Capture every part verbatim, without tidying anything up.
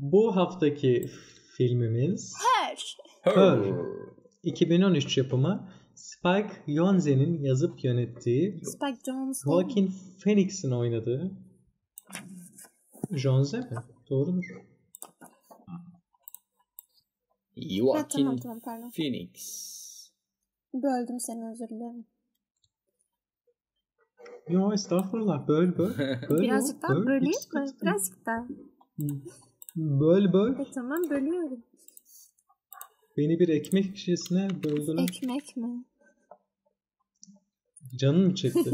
Bu haftaki filmimiz Her. Her. iki bin on üç yapımı Spike Jonze'nin yazıp yönettiği, Spike Jonze, Joaquin Phoenix'in oynadığı. Jonze mi? Doğrudur. Joaquin ha, tamam, tamam, pardon. Phoenix. Böldüm seni, özür dilerim. Yo, estağfurullah. Böl böl. böl Birazcık daha böl, böleyim hiç mi? sıkıntı Birazcık daha. Böl böl. E, tamam, bölüyorum. Beni bir ekmek şişesine böldüler. Ekmek mi? Canın mı çekti?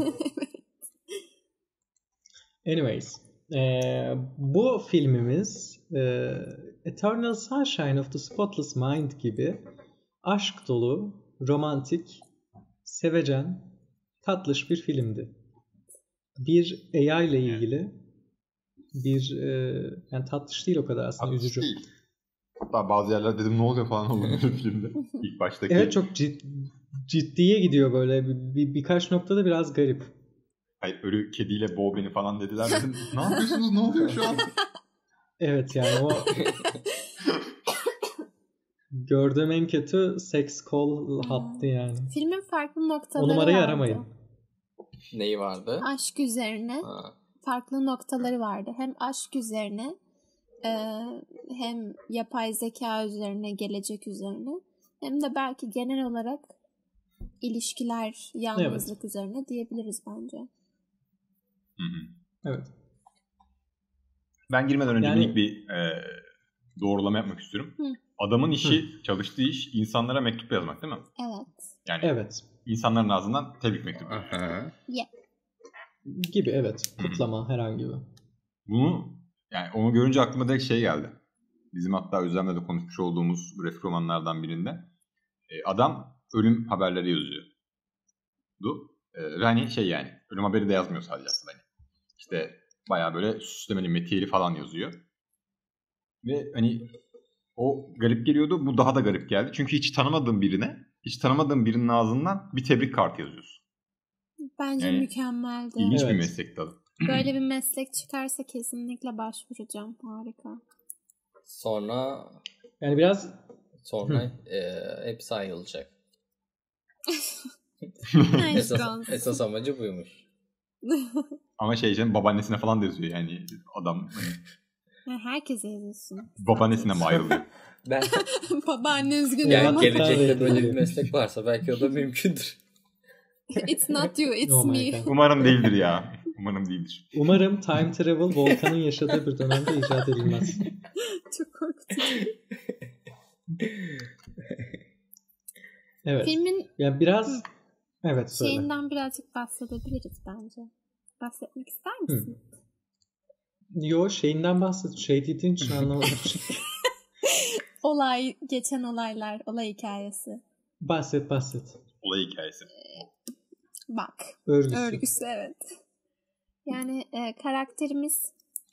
Anyways. Ee, bu filmimiz e, Eternal Sunshine of the Spotless Mind gibi aşk dolu, romantik, sevecen, tatlış bir filmdi. Bir A I ile ilgili bir e, yani tatlış değil o kadar aslında, tatlış üzücü. Değil. Hatta bazı yerler dedim ne oluyor falan oldu filmde. İlk baştaki. Evet, çok cid, ciddiye gidiyor böyle. Bir, bir, birkaç noktada biraz garip. Hayır, ölü kediyle boğ beni falan dediler. Dedim ne yapıyorsunuz, ne oluyor şu an? Evet yani o gördüğüm en kötü sex call hattı yani. Filmin farklı noktaları O numarayı vardı. aramayın. Neyi vardı? Aşk üzerine Ha. farklı noktaları vardı. Hem aşk üzerine e, hem yapay zeka üzerine, gelecek üzerine, hem de belki genel olarak ilişkiler, yalnızlık evet. üzerine diyebiliriz bence. Hı hı. Evet. Ben girmeden önce yani... minik bir e, doğrulama yapmak istiyorum. Hı. Adamın işi, Hı. çalıştığı iş insanlara mektup yazmak değil mi? Evet. Yani evet. insanların ağzından tebrik mektubu. Yeah. Gibi evet. Kutlama herhangi bir. Bunu yani onu görünce aklıma direkt şey geldi. Bizim hatta Özlem'le de konuşmuş olduğumuz grafik romanlardan birinde. E, adam ölüm haberleri yazıyordu. E, hani şey yani ölüm haberi de yazmıyor sadece aslında. Hani. İşte bayağı böyle süslemeli, metiyeli falan yazıyor. Ve hani o garip geliyordu. Bu daha da garip geldi. Çünkü hiç tanımadığın birine, hiç tanımadığın birinin ağzından bir tebrik kartı yazıyorsun. Bence yani, mükemmeldi. İlginç evet. bir meslek tabii. Böyle bir meslek çıkarsa kesinlikle başvuracağım. Harika. Sonra yani biraz sonra e, hepsi ayrılacak. esas, esas amacı buymuş. Ama şey canım, babaannesine falan da yazıyor yani adam. Hani... Herkese yazıyorsun. Babaannesine mi ayrılıyor? Ben babaanne üzgünüm yani ama. gelecekte böyle bir meslek varsa belki o da mümkündür. It's not you, it's oh me. Umarım değildir ya. Umarım değildir. Umarım time travel Volkan'ın yaşadığı bir dönemde icat edilmez. Çok korkutucu. Evet. Filmin ya biraz evet söyle. Şeyinden birazcık bahsedebiliriz bence. Bahsetmek ister misin? Hı. Yo, şeyinden bahset. Şey dediğin için anlamadım. Olay, geçen olaylar, olay hikayesi. Bahset bahset. Olay hikayesi. Bak. Örgüsü. Örgüsü evet. Yani e, karakterimiz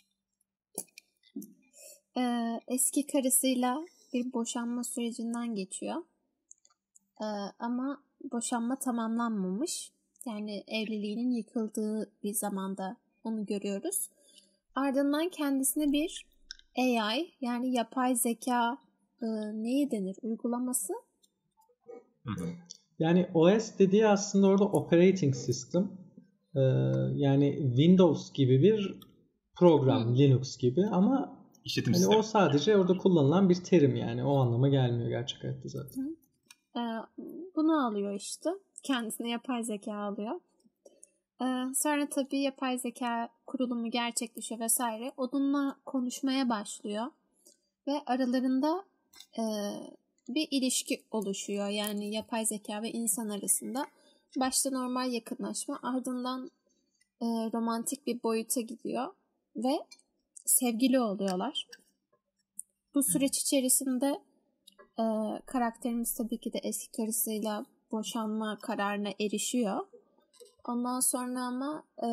e, eski karısıyla bir boşanma sürecinden geçiyor. E, ama boşanma tamamlanmamış. Yani evliliğinin yıkıldığı bir zamanda onu görüyoruz. Ardından kendisine bir A I, yani yapay zeka e, neyi denir? Uygulaması? Hı hı. Yani O S dediği aslında orada operating system. Ee, yani Windows gibi bir program, Hı. Linux gibi ama İşletim hani sistemi. o sadece orada kullanılan bir terim yani. O anlama gelmiyor gerçek hayatta zaten. Hı. Ee, bunu alıyor işte. Kendisine yapay zeka alıyor. Ee, sonra tabii yapay zeka kurulumu gerçekleşiyor vesaire. Onunla konuşmaya başlıyor. Ve aralarında e, bir ilişki oluşuyor. Yani yapay zeka ve insan arasında. Başta normal yakınlaşma, ardından e, romantik bir boyuta gidiyor. Ve sevgili oluyorlar. Bu süreç içerisinde e, karakterimiz tabii ki de eski karısıyla boşanma kararına erişiyor. Ondan sonra ama e,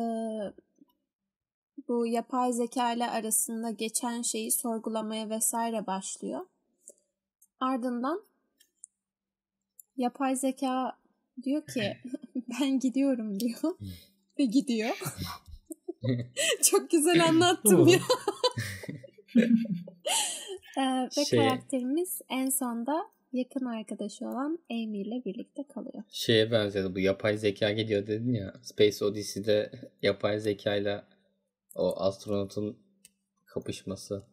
bu yapay zeka ile arasında geçen şeyi sorgulamaya vesaire başlıyor. Ardından yapay zeka diyor ki ben gidiyorum diyor ve gidiyor. Çok güzel anlattım ya. Ee, ve Şey- karakterimiz en sonda yakın arkadaşı olan Amy ile birlikte kalıyor. Şeye benzedi bu, yapay zeka geliyor dedin ya. Space Odyssey'de yapay zekayla o astronotun kapışması.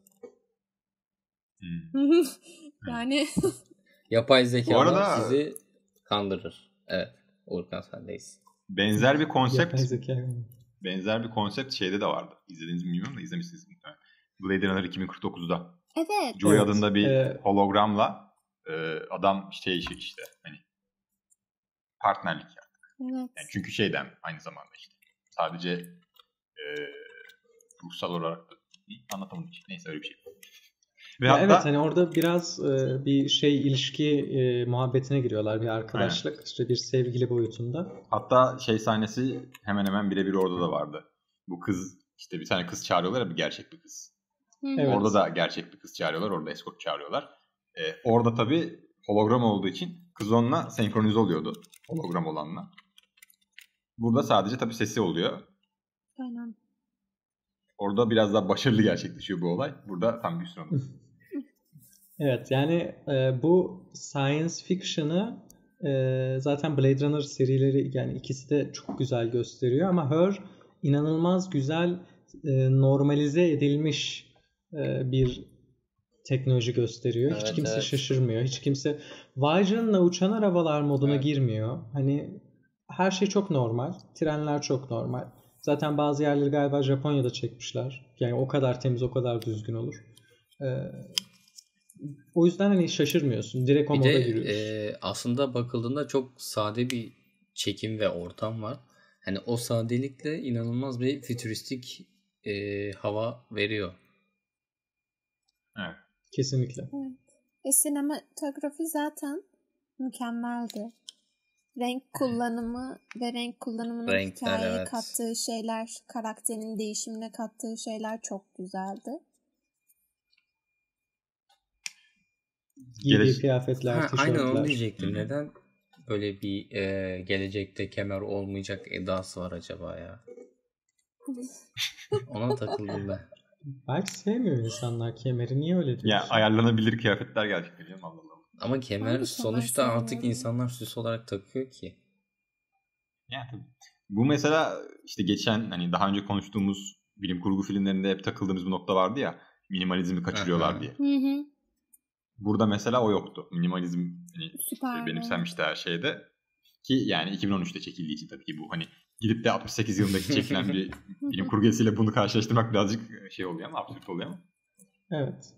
Hmm. Yani Yapay zeka Bu arada- sizi kandırır. Evet. Uğurkan sendeyiz. Benzer bir konsept Yapay zeka. benzer bir konsept şeyde de vardı. İzlediniz mi bilmiyorum da izlemişsiniz muhtemelen. Blade Runner iki bin kırk dokuzda. evet. Joy Evet, adında bir e- hologramla e, adam şey işi işte hani partnerlik yani. Evet. Yani çünkü şeyden aynı zamanda işte sadece e, ruhsal olarak da anlatamadım hiç. Neyse öyle bir şey. Ve Ya hatta evet, hani orada biraz e, bir şey ilişki e, muhabbetine giriyorlar, bir arkadaşlık, işte bir sevgili boyutunda. hatta şey sahnesi hemen hemen birebir orada da vardı. Bu kız işte bir tane kız çağırıyorlar ya, bir gerçek bir kız. Hı hı. Evet. Orada da gerçek bir kız çağırıyorlar. Orada escort çağırıyorlar. E, orada tabii hologram olduğu için kız onunla senkronize oluyordu. Hologram olanla. Burada sadece tabii sesi oluyor. Aynen. Orada biraz daha başarılı gerçekleşiyor bu olay. Burada tam bir sürü. Evet, yani e, bu science fiction'ı e, zaten Blade Runner serileri, yani ikisi de çok güzel gösteriyor ama Her inanılmaz güzel e, normalize edilmiş e, bir teknoloji gösteriyor. Hiç Evet, kimse evet. şaşırmıyor. Hiç kimse vay canına uçan arabalar moduna Evet. girmiyor. Hani her şey çok normal. Trenler çok normal. Zaten bazı yerleri galiba Japonya'da çekmişler. Yani o kadar temiz, o kadar düzgün olur. Ee, o yüzden hani şaşırmıyorsun. Direkt o Bir moda de giriyorsun. e, aslında bakıldığında çok sade bir çekim ve ortam var. Hani o sadelikle inanılmaz bir fütüristik e, hava veriyor. Evet. Kesinlikle. Evet. E, sinematografi zaten mükemmeldi. Renk kullanımı ve renk kullanımının Renkler, hikayeye evet. kattığı şeyler, karakterin değişimine kattığı şeyler çok güzeldi. Giydiği Geliş- kıyafetler, Ha, aynen onu tişörtler. diyecektim. Hı hı. Neden böyle bir e, gelecekte kemer olmayacak edası var acaba ya? Ona takıldım ben. Belki sevmiyor insanlar kemeri. Niye öyle diyorsun? Ya ayarlanabilir kıyafetler gerçekten canım, Allah Allah. Ama kemer Ben de kemer sonuçta artık sevmiyorum. insanlar süs olarak takıyor ki. Ya tabii. Bu mesela işte geçen hani daha önce konuştuğumuz bilim kurgu filmlerinde hep takıldığımız bir nokta vardı ya, minimalizmi kaçırıyorlar Aha. diye. Hı hı. Burada mesela o yoktu. Minimalizm hani Süper. benimsenmişti her şeyde. Ki yani iki bin on üçte çekildiği için tabii ki bu hani gidip de altmış sekiz yılındaki çekilen bir bilim kurgu eseriyle bunu karşılaştırmak birazcık şey oluyor ama absürt oluyor ama. Evet.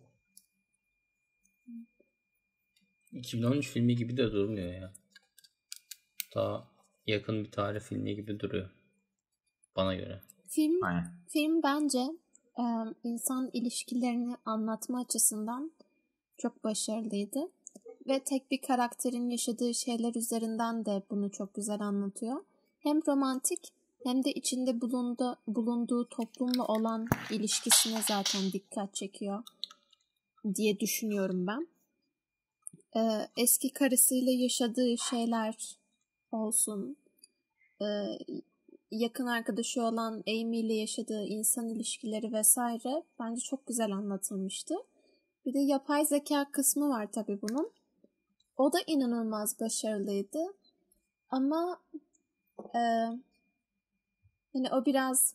iki bin on üç filmi gibi de durmuyor ya. Daha yakın bir tarih filmi gibi duruyor. Bana göre. Film, Aynen. film bence e, insan ilişkilerini anlatma açısından çok başarılıydı. Ve tek bir karakterin yaşadığı şeyler üzerinden de bunu çok güzel anlatıyor. Hem romantik hem de içinde bulundu, bulunduğu toplumla olan ilişkisine zaten dikkat çekiyor diye düşünüyorum ben. Ee, eski karısıyla yaşadığı şeyler olsun, ee, yakın arkadaşı olan Amy ile yaşadığı insan ilişkileri vesaire bence çok güzel anlatılmıştı. Bir de yapay zeka kısmı var tabii bunun. O da inanılmaz başarılıydı. Ama e, hani o biraz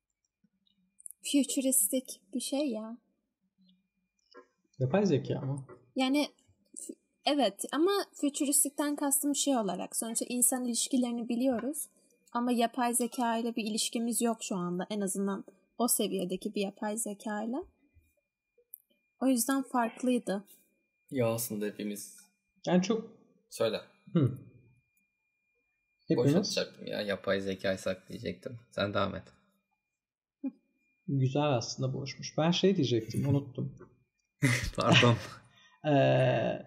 futuristik bir şey ya. Yapay zeka ama. Yani f- evet ama futuristikten kastım şey olarak. Sonuçta insan ilişkilerini biliyoruz. Ama yapay zeka ile bir ilişkimiz yok şu anda. En azından o seviyedeki bir yapay zeka ile. O yüzden farklıydı. Ya aslında hepimiz... Yani çok... Söyle. Hı. Boş Hepimiz atacaktım ya. Yapay zekayı saklayacaktım. Sen devam et. güzel aslında boşmuş. Ben şey diyecektim, unuttum. Pardon. Ee,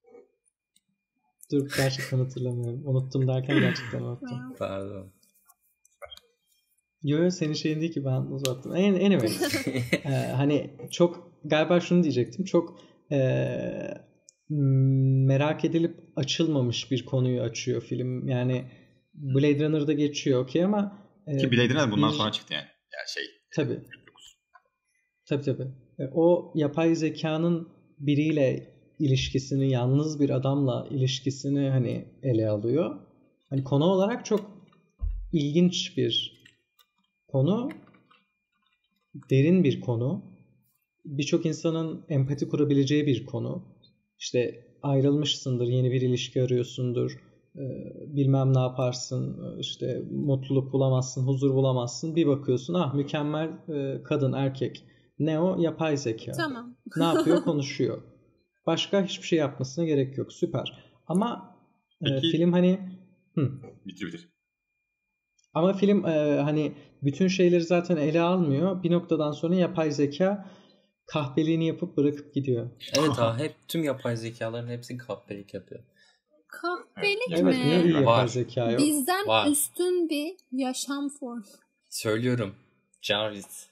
dur gerçekten hatırlamıyorum. Unuttum derken gerçekten unuttum. Pardon. Yo yo, senin şeyin değil ki, ben uzattım. Anyway. ee, hani çok galiba şunu diyecektim. Çok ee, merak edilip açılmamış bir konuyu açıyor film. Yani Blade Runner'da geçiyor okey ama ee, Ki Blade Runner bundan bir- sonra çıktı yani. Yani şey. Tabii. Tabii tabii. E, O yapay zekanın biriyle ilişkisini, yalnız bir adamla ilişkisini hani ele alıyor. Hani konu olarak çok ilginç bir konu, derin bir konu. Birçok insanın empati kurabileceği bir konu. İşte ayrılmışsındır, yeni bir ilişki arıyorsundur, bilmem ne yaparsın, işte mutluluk bulamazsın, huzur bulamazsın. Bir bakıyorsun, ah mükemmel kadın, erkek. Ne o? Yapay zeka. Tamam. Ne yapıyor? Konuşuyor. Başka hiçbir şey yapmasına gerek yok. Süper. Ama Peki, e, film hani hı. bitir bitir. Ama film e, hani bütün şeyleri zaten ele almıyor. Bir noktadan sonra yapay zeka kahpeliğini yapıp bırakıp gidiyor. Evet ha, hep tüm yapay zekaların hepsi kahpelik yapıyor. Kahpelik Evet, mi? niye iyi yapay Var. zeka yok? Bizden Var. üstün bir yaşam formu. Söylüyorum. Jarvis.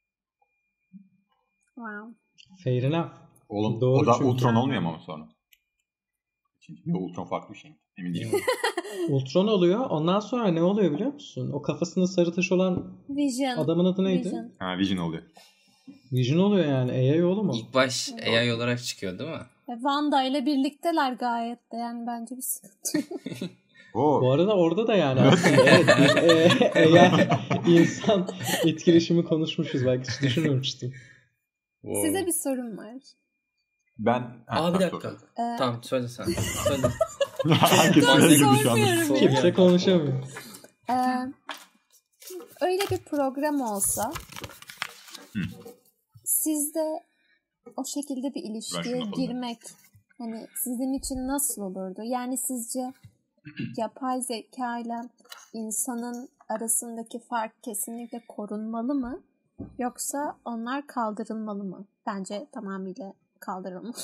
Wow. Fair enough. Oğlum Doğru o da çünkü. Ultron olmuyor mu ama sonra? Çünkü Ultron farklı bir şey. Emin değilim. Ultron oluyor. Ondan sonra ne oluyor biliyor musun? O kafasında sarı taş olan Vision. adamın adı neydi? Vision. Ha, Vision oluyor. Vision oluyor yani. A I oğlu mu? İlk baş A I olarak çıkıyor değil mi? E, Wanda ile birlikteler gayet de, yani bence bir sıkıntı yok. Oo. Bu arada orada da yani aslında evet biz e, A I insan etkileşimi konuşmuşuz. Belki hiç düşünmemiştim. Wow. Size bir sorum var. Ben... Ha, Aa bir sen dakika. sor. Ee, Tamam söyle sen. Söyle. Herkes Ben sıraya girdi şu anda. sormuyorum ya. Kimse konuşamıyor. Ee, öyle bir program olsa Hı. sizde o şekilde bir Ver ilişkiye şunu bakalım. girmek hani sizin için nasıl olurdu? Yani sizce yapay zeka ile insanın arasındaki fark kesinlikle korunmalı mı? Yoksa onlar kaldırılmalı mı? Bence tamamıyla kaldırılmalı.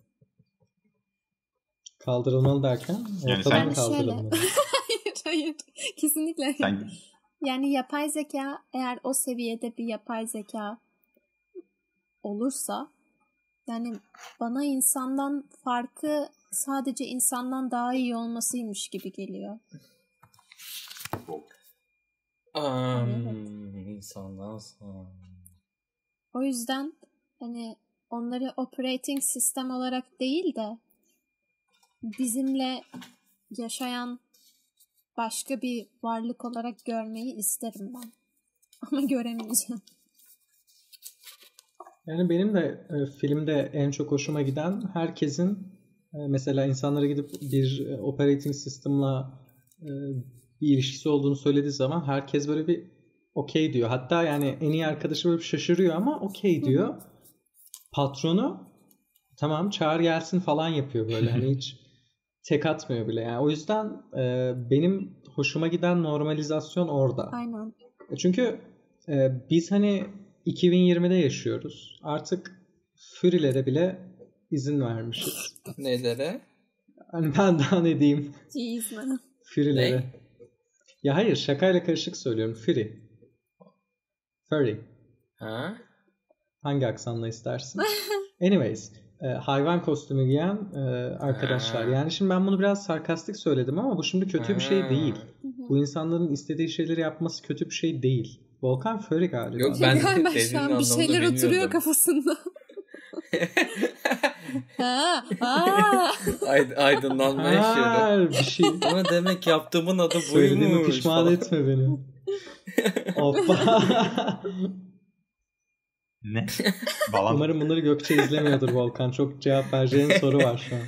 Kaldırılmalı derken Yani ortadan sen- mı kaldırılmalı? hayır hayır. Kesinlikle. Sen Yani yapay zeka, eğer o seviyede bir yapay zeka olursa, yani bana insandan farkı sadece insandan daha iyi olmasıymış gibi geliyor. Um, insandan sonra. O yüzden hani onları operating sistem olarak değil de bizimle yaşayan başka bir varlık olarak görmeyi isterim ben. Ama göremeyeceğim. Yani benim de e, filmde en çok hoşuma giden herkesin e, mesela insanlara gidip bir e, operating system'la e, bir ilişkisi olduğunu söylediği zaman herkes böyle bir okey diyor. Hatta yani en iyi arkadaşı böyle bir şaşırıyor ama okey diyor. Patronu tamam çağır gelsin falan yapıyor böyle. Hani hiç tek atmıyor bile. Yani o yüzden e, benim hoşuma giden normalizasyon orada. Aynen. Çünkü e, biz hani iki bin yirmide yaşıyoruz. Artık Fury'lere bile izin vermişiz. Nelere? Hani ben daha ne diyeyim Jeez man. Fury'lere. Ne? Ya hayır şakayla karışık söylüyorum. Fury. Furry. Ha? Hangi aksanla istersin? Anyways. e, hayvan kostümü giyen e, arkadaşlar. Ha. Yani şimdi ben bunu biraz sarkastik söyledim ama bu şimdi kötü bir şey Ha. değil. Bu insanların istediği şeyleri yapması kötü bir şey değil. Volkan Furry galiba. Yok, ben- Galiba dediğin şu an bir anlamda şeyler oturuyor bilmiyordum. kafasında. ha, aa. Ay- aydınlanma yaşıyorum. Ha, bir şey. Ama demek yaptığımın adı Söylediğimi buymuş pişman falan. etme beni. Hoppa. ne? Balan. Umarım bunları Gökçe izlemiyordur Volkan. Çok cevap vereceğin soru var şu an.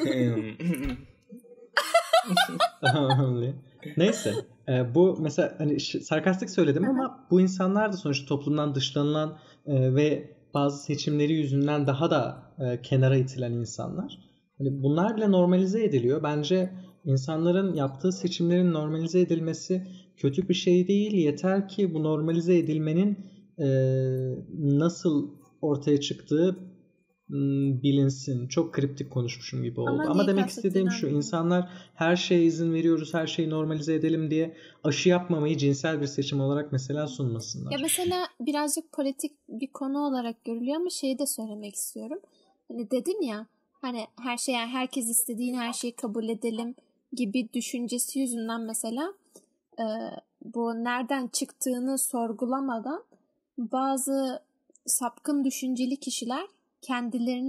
Tamam. Neyse. E, bu mesela hani ş- sarkastik söyledim ama bu insanlar da sonuçta toplumdan dışlanılan e, ve bazı seçimleri yüzünden daha da e, kenara itilen insanlar. Hani bunlar bile normalize ediliyor. Bence insanların yaptığı seçimlerin normalize edilmesi kötü bir şey değil. Yeter ki bu normalize edilmenin e, nasıl ortaya çıktığı m, bilinsin. Çok kriptik konuşmuşum gibi oldu. Ama Ama, neyi demek kastettiğini istediğim şu. anladım. İnsanlar her şeye izin veriyoruz, her şeyi normalize edelim diye aşı yapmamayı cinsel bir seçim olarak mesela sunmasınlar. Ya mesela birazcık politik bir konu olarak görülüyor ama şeyi de söylemek istiyorum. Hani dedin ya, hani her şey, yani herkes istediğin her şeyi kabul edelim gibi düşüncesi yüzünden mesela e, bu nereden çıktığını sorgulamadan bazı sapkın düşünceli kişiler kendilerini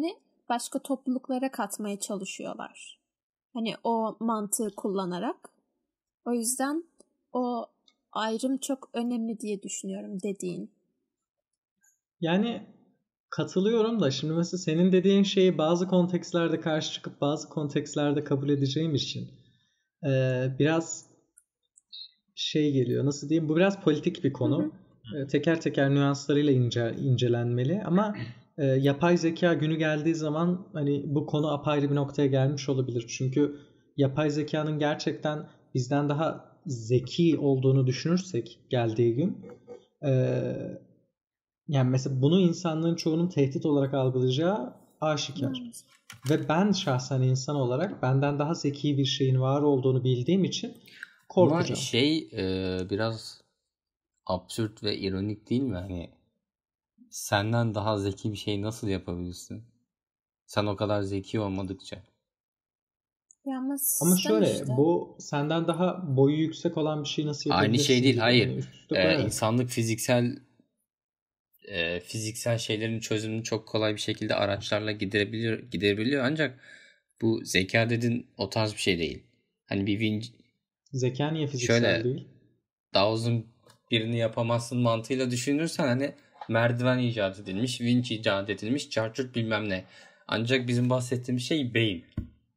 başka topluluklara katmaya çalışıyorlar. Hani o mantığı kullanarak. O yüzden o ayrım çok önemli diye düşünüyorum dediğin. Yani katılıyorum da şimdi mesela senin dediğin şeyi bazı kontekstlerde karşı çıkıp bazı kontekstlerde kabul edeceğim için ee, biraz şey geliyor. Nasıl diyeyim? Bu biraz politik bir konu. Hı hı. Ee, teker teker nüanslarıyla ince, incelenmeli ama e, yapay zeka günü geldiği zaman hani bu konu apayrı bir noktaya gelmiş olabilir. Çünkü yapay zekanın gerçekten bizden daha zeki olduğunu düşünürsek geldiği gün e, yani mesela bunu insanlığın çoğunun tehdit olarak algılayacağı aşikar. Evet. Ve ben şahsen insan olarak benden daha zeki bir şeyin var olduğunu bildiğim için Ama korkacağım. şey e, biraz absürt ve ironik değil mi? Hani senden daha zeki bir şey nasıl yapabilirsin? Sen o kadar zeki olmadıkça. Ya ama Ama sistem şöyle işte. bu senden daha boyu yüksek olan bir şey nasıl Aynı yapabilirsin şey değil, gibi. hayır. Hani üst üste Ee, koyarak. insanlık fiziksel e, fiziksel şeylerin çözümünü çok kolay bir şekilde araçlarla giderebiliyor, giderebiliyor ancak bu zeka dedin o tarz bir şey değil. Hani bir vinç Zeka niye fiziksel şöyle değil? daha uzun birini yapamazsın mantığıyla düşünürsen hani merdiven icat edilmiş, vinç icat edilmiş, çarçurt bilmem ne. Ancak bizim bahsettiğimiz şey beyin.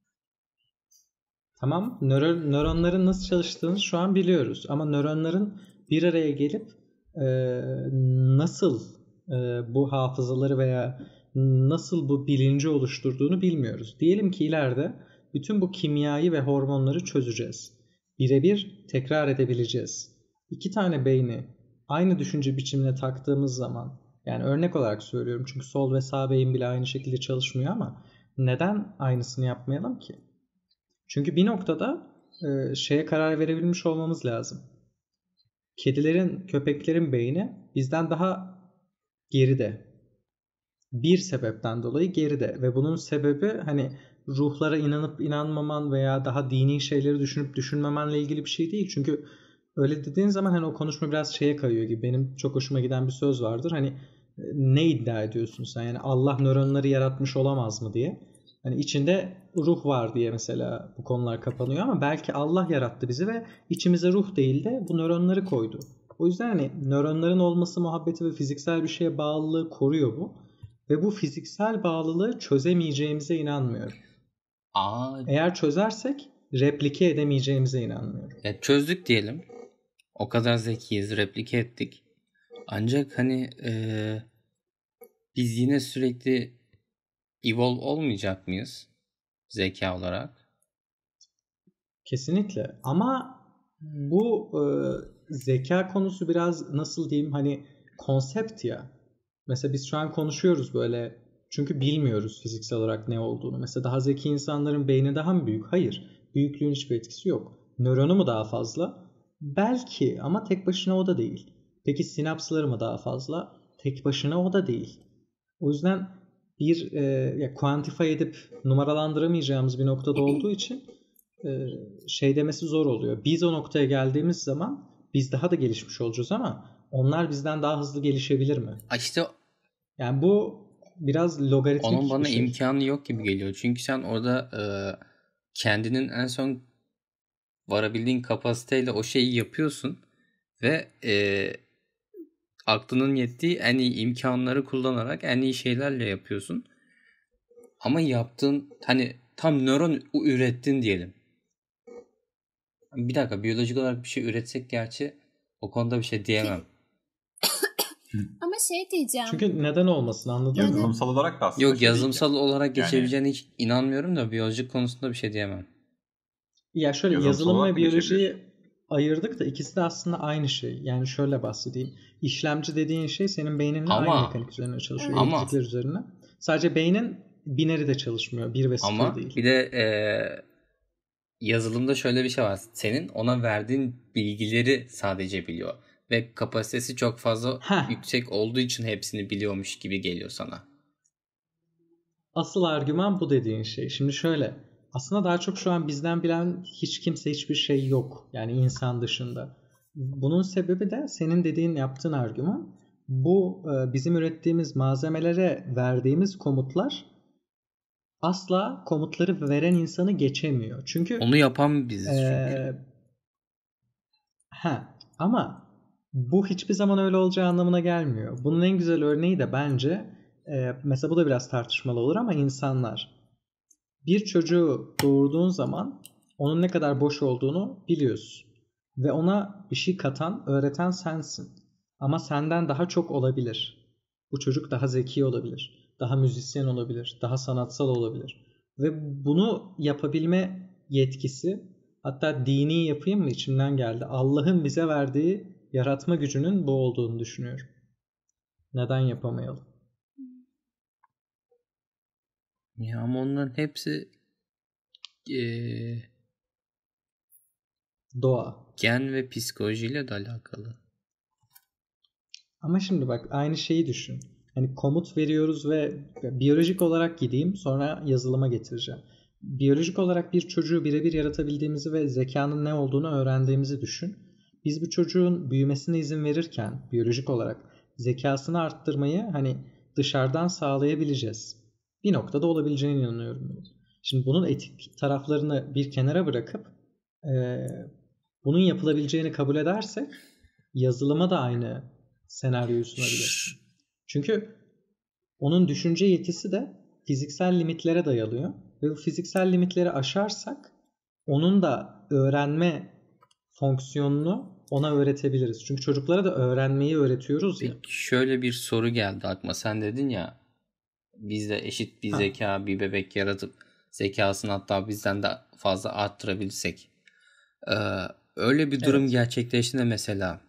Tamam, nöro, nöronların nasıl çalıştığını şu an biliyoruz. Ama nöronların bir araya gelip e, nasıl e, bu hafızaları veya nasıl bu bilinci oluşturduğunu bilmiyoruz. Diyelim ki ileride bütün bu kimyayı ve hormonları çözeceğiz. Birebir tekrar edebileceğiz. İki tane beyni aynı düşünce biçimine taktığımız zaman, yani örnek olarak söylüyorum çünkü sol ve sağ beyin bile aynı şekilde çalışmıyor ama neden aynısını yapmayalım ki? Çünkü bir noktada e, şeye karar verebilmiş olmamız lazım. Kedilerin, köpeklerin beyni bizden daha geride. Bir sebepten dolayı geride ve bunun sebebi hani ruhlara inanıp inanmaman veya daha dini şeyleri düşünüp düşünmemenle ilgili bir şey değil. Çünkü öyle dediğin zaman hani o konuşma biraz şeye kayıyor gibi. Benim çok hoşuma giden bir söz vardır. Hani ne iddia ediyorsun sen? Yani Allah nöronları yaratmış olamaz mı diye. Hani içinde ruh var diye mesela bu konular kapanıyor ama belki Allah yarattı bizi ve içimize ruh değil de bu nöronları koydu. O yüzden hani nöronların olması muhabbeti ve fiziksel bir şeye bağlılığı koruyor bu. Ve bu fiziksel bağlılığı çözemeyeceğimize inanmıyorum. Aa, Eğer çözersek replike edemeyeceğimize inanmıyorum. ya çözdük diyelim. O kadar zekiyiz, replike ettik. Ancak hani eee, biz yine sürekli evolve olmayacak mıyız zeka olarak? Kesinlikle. Ama bu e, zeka konusu biraz nasıl diyeyim hani konsept ya. Mesela biz şu an konuşuyoruz böyle çünkü bilmiyoruz fiziksel olarak ne olduğunu. Mesela daha zeki insanların beyni daha mı büyük? Hayır. Büyüklüğün hiçbir etkisi yok. Nöronu mu daha fazla? Belki ama tek başına o da değil. Peki sinapsları mı daha fazla? Tek başına o da değil. O yüzden bir e, ya kuantify edip numaralandıramayacağımız bir noktada olduğu için e, şey demesi zor oluyor. Biz o noktaya geldiğimiz zaman biz daha da gelişmiş olacağız ama onlar bizden daha hızlı gelişebilir mi? Aa, İşte Yani bu biraz logaritmik onun bana bir şey. imkanı yok gibi geliyor. Çünkü sen orada eee, kendinin en son varabildiğin kapasiteyle o şeyi yapıyorsun ve eee, aklının yettiği en iyi imkanları kullanarak en iyi şeylerle yapıyorsun. Ama yaptığın hani tam nöron ürettin diyelim. Bir dakika, biyolojik olarak bir şey üretsek gerçi o konuda bir şey diyemem. Ama şey diyeceğim. Çünkü neden olmasın anladın mı? Yazılımsal olarak da aslında Yok, şey yazılımsal değil olarak Yani- geçebileceğine hiç inanmıyorum da biyolojik konusunda bir şey diyemem. Ya şöyle Yazılımsal yazılım olarak ve da biyolojiyi ayırdık da ikisi de aslında aynı şey. Yani şöyle bahsedeyim. İşlemci dediğin şey senin beyninle Ama- aynı mekanik üzerine çalışıyor. Ama- Elektrikler üzerine. Sadece beynin bineri de çalışmıyor. Bir ve sıfır Ama değil. bir de eee, yazılımda şöyle bir şey var. Senin ona verdiğin bilgileri sadece biliyor. Ve kapasitesi çok fazla Heh. yüksek olduğu için hepsini biliyormuş gibi geliyor sana. Asıl argüman bu dediğin şey. Şimdi şöyle. Aslında daha çok şu an bizden bilen hiç kimse hiçbir şey yok. Yani insan dışında. Bunun sebebi de senin dediğin yaptığın argüman. Bu e, bizim ürettiğimiz malzemelere verdiğimiz komutlar asla komutları veren insanı geçemiyor. Çünkü onu yapan biziz çünkü. Ee, ha, ama bu hiçbir zaman öyle olacağı anlamına gelmiyor. Bunun en güzel örneği de bence e, mesela bu da biraz tartışmalı olur ama insanlar. Bir çocuğu doğurduğun zaman onun ne kadar boş olduğunu biliyorsun. Ve ona bir şey katan, öğreten sensin. Ama senden daha çok olabilir. Bu çocuk daha zeki olabilir. Daha müzisyen olabilir. Daha sanatsal olabilir. Ve bunu yapabilme yetkisi, hatta dini yapayım mı, içimden geldi. Allah'ın bize verdiği yaratma gücünün bu olduğunu düşünüyorum. Neden yapamayalım? Ya ama onların hepsi ee, Doğa. gen ve psikolojiyle de alakalı. Ama şimdi bak, aynı şeyi düşün. Hani komut veriyoruz ve biyolojik olarak gideyim, sonra yazılıma getireceğim. Biyolojik olarak bir çocuğu birebir yaratabildiğimizi ve zekanın ne olduğunu öğrendiğimizi düşün. Biz bu çocuğun büyümesine izin verirken biyolojik olarak zekasını arttırmayı hani dışarıdan sağlayabileceğiz. Bir noktada olabileceğine inanıyorum. Şimdi bunun etik taraflarını bir kenara bırakıp e, bunun yapılabileceğini kabul edersek yazılıma da aynı senaryoyu sunabilirsin. Çünkü onun düşünce yetisi de fiziksel limitlere dayalıyor. Ve bu fiziksel limitleri aşarsak onun da öğrenme fonksiyonunu ona öğretebiliriz. Çünkü çocuklara da öğrenmeyi öğretiyoruz ya. Peki şöyle bir soru geldi aklıma. Sen dedin ya bizde eşit bir Ha. zeka bir bebek yaratıp zekasını hatta bizden de fazla arttırabilirsek. Ee, öyle bir durum Evet. gerçekleştiğinde mesela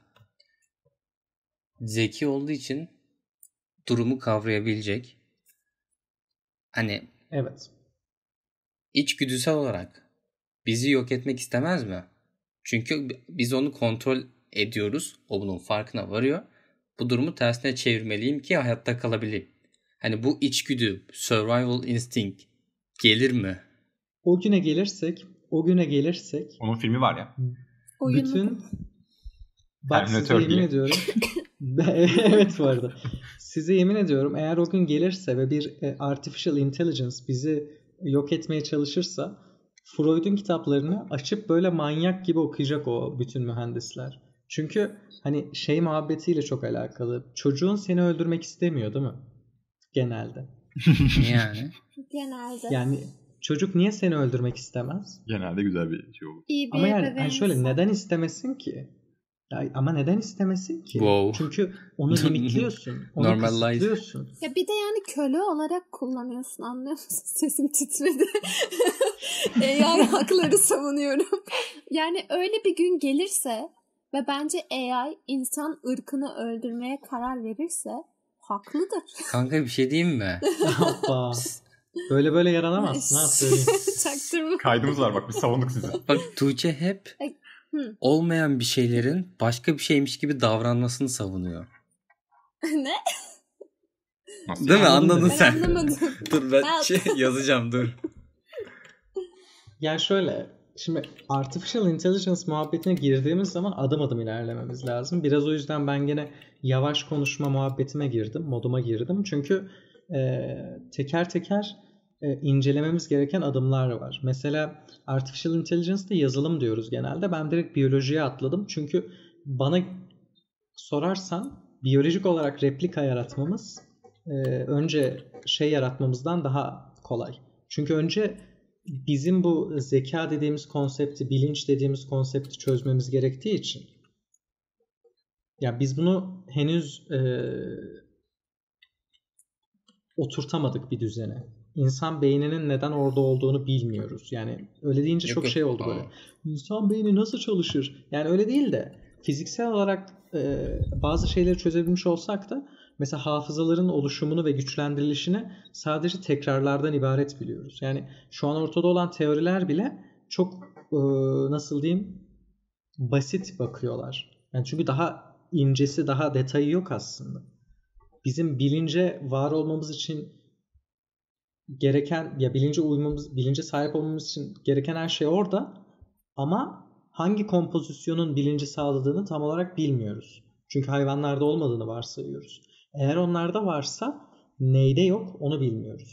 zeki olduğu için durumu kavrayabilecek. Hani Evet. içgüdüsel olarak bizi yok etmek istemez mi? Çünkü biz onu kontrol ediyoruz. O bunun farkına varıyor. Bu durumu tersine çevirmeliyim ki hayatta kalabileyim. Hani bu içgüdü, survival instinct gelir mi? O güne gelirsek, o güne gelirsek Onun filmi var ya. Oyunu. bütün bak size Terminator yemin diye. ediyorum. Evet, bu arada. Size yemin ediyorum, eğer o gün gelirse ve bir e, artificial intelligence bizi yok etmeye çalışırsa Freud'un kitaplarını açıp böyle manyak gibi okuyacak o bütün mühendisler. Çünkü hani şey muhabbetiyle çok alakalı. Çocuğun seni öldürmek istemiyor değil mi? Genelde. Yani. Genelde. Yani çocuk niye seni öldürmek istemez? Genelde güzel bir şey olur. İyi bir Ama yani, ebeveyn yani şöyle insan. neden istemesin ki? Ya, ama neden istemesin ki? Wow. Çünkü onu limitliyorsun. Onu Normalize. kısıtlıyorsun. Ya bir de yani köle olarak kullanıyorsun, anlıyor musun? Sesim titredi. A I hakları savunuyorum. Yani öyle bir gün gelirse ve bence A I insan ırkını öldürmeye karar verirse haklıdır. Kanka bir şey diyeyim mi? Hoppa. Böyle böyle yaranamazsın ha, söyleyeyim. Çaktırma. Kaydımız var bak, biz savunduk sizi. Bak Tuğçe hep Hı. olmayan bir şeylerin başka bir şeymiş gibi davranmasını savunuyor. Ne? Nasıl Değil mi? yani? Anladın Ben sen. anlamadım. Dur ben Help. şey yazacağım dur. Yani şöyle, şimdi artificial intelligence muhabbetine girdiğimiz zaman adım adım ilerlememiz lazım. Biraz o yüzden ben gene yavaş konuşma muhabbetime girdim, moduma girdim. Çünkü e, teker teker e, incelememiz gereken adımlar var. Mesela artificial intelligence'da yazılım diyoruz genelde. Ben direkt biyolojiye atladım. Çünkü bana sorarsan biyolojik olarak replika yaratmamız e, önce şey yaratmamızdan daha kolay. Çünkü önce bizim bu zeka dediğimiz konsepti, bilinç dediğimiz konsepti çözmemiz gerektiği için, ya biz bunu henüz e, oturtamadık bir düzene. İnsan beyninin neden orada olduğunu bilmiyoruz. Yani öyle deyince Yok, çok yok. şey oldu böyle. İnsan beyni nasıl çalışır? Yani öyle değil de fiziksel olarak e, bazı şeyleri çözebilmiş olsak da mesela hafızaların oluşumunu ve güçlendirilişini sadece tekrarlardan ibaret biliyoruz. Yani şu an ortada olan teoriler bile çok e, nasıl diyeyim, basit bakıyorlar. Yani çünkü daha incesi, daha detayı yok aslında. Bizim bilince var olmamız için gereken, ya bilince uymamız, bilince sahip olmamız için gereken her şey orada, ama hangi kompozisyonun bilinci sağladığını tam olarak bilmiyoruz. Çünkü hayvanlarda olmadığını varsayıyoruz. Eğer onlarda varsa neyde yok onu bilmiyoruz.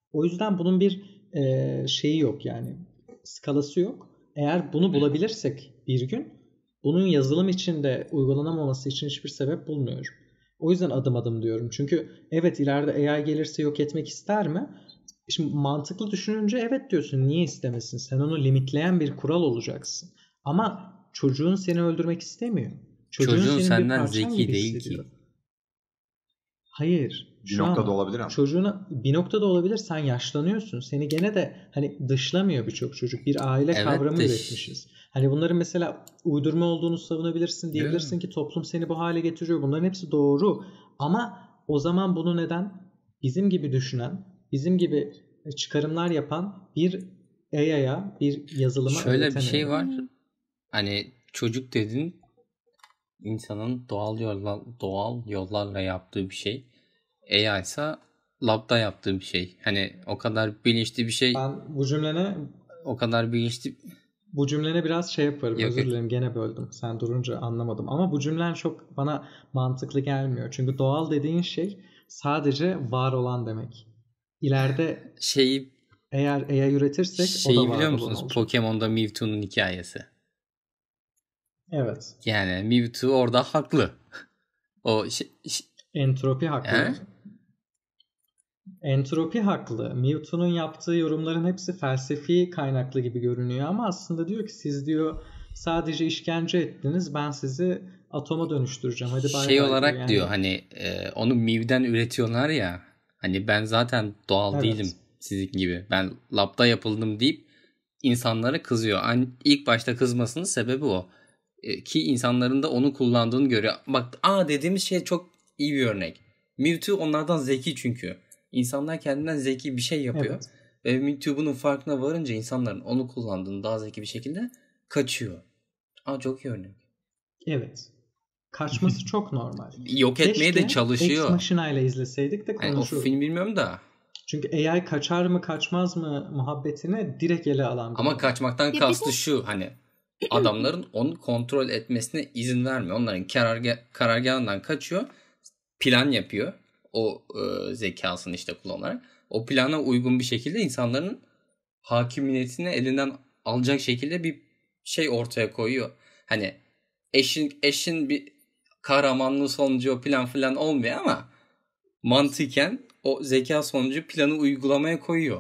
O yüzden bunun bir e, şeyi yok yani. Skalası yok. Eğer bunu bulabilirsek bir gün bunun yazılım içinde uygulanamaması için hiçbir sebep bulmuyorum. O yüzden adım adım diyorum. Çünkü evet ileride A I gelirse yok etmek ister mi? Şimdi mantıklı düşününce evet diyorsun. Niye istemesin? Sen onu limitleyen bir kural olacaksın. Ama çocuğun seni öldürmek istemiyor. Çocuğun, Çocuğun senin bir senden parçan zeki gibi değil hissediyor. ki. Hayır. Bir Şu noktada ama olabilir ama. çocuğuna bir noktada olabilir, sen yaşlanıyorsun. Seni gene de hani dışlamıyor birçok çocuk. Bir aile Evet kavramı de üretmişiz. Hani bunların mesela uydurma olduğunu savunabilirsin. Diyebilirsin Yok. ki toplum seni bu hale getiriyor. Bunların hepsi doğru. Ama o zaman bunu neden bizim gibi düşünen, bizim gibi çıkarımlar yapan bir A I'ya, bir yazılıma Şöyle bir şey öğretemeyelim? var. Hani çocuk dedin insanın doğal yolla, doğal yollarla yaptığı bir şey. A I ise labda yaptığı bir şey. Hani o kadar bilinçli bir şey, Ben bu cümlene o kadar bilinçli Bu cümlene biraz şey yaparım. yok Özür yok. dilerim, gene böldüm. Sen durunca anlamadım. Ama bu cümlen çok bana mantıklı gelmiyor. Çünkü doğal dediğin şey sadece var olan demek. İleride Şeyi eğer A I üretirsek o da şeyi var biliyor olan musunuz? olacak. Pokemon'da Mewtwo'nun hikayesi. Evet. Yani Mewtwo orada haklı. O şey, şey- Entropi haklı. he? Entropi haklı. Mewtwo'nun yaptığı yorumların hepsi felsefi kaynaklı gibi görünüyor ama aslında diyor ki siz diyor sadece işkence ettiniz. Ben sizi atoma dönüştüreceğim. Hadi bay Şey bay diyor. olarak diyor Yani hani e, onu Mew'den üretiyorlar ya. Hani ben zaten doğal değilim evet. sizin gibi. Ben labda yapıldım deyip insanlara kızıyor. An ilk başta kızmasının sebebi o. E, ki insanların da onu kullandığını görüyor. Bak aa dediğimiz şey çok iyi bir örnek. Mewtwo onlardan zeki çünkü. İnsanlar kendinden zeki bir şey yapıyor. Evet. Ve Mewtwo bunun farkına varınca insanların onu kullandığını daha zeki bir şekilde kaçıyor. Aa çok iyi örnek. Evet. Kaçması çok normal. Yok etmeye de Keşke Ex çalışıyor. Machina ile izleseydik de Yani o konuşurduk. film bilmiyorum da. Çünkü A I kaçar mı kaçmaz mı muhabbetine direkt ele alan bir Ama konu. kaçmaktan Ya bir kastı de şu hani adamların onu kontrol etmesine izin vermiyor. Onların kararga karargahından kaçıyor. Plan yapıyor. O e, zekasını işte kullanarak. O plana uygun bir şekilde insanların hakimiyetini elinden alacak şekilde bir şey ortaya koyuyor. Hani eşin eşin bir kahramanlığı sonucu o plan falan olmuyor ama mantıken o zeka sonucu planı uygulamaya koyuyor.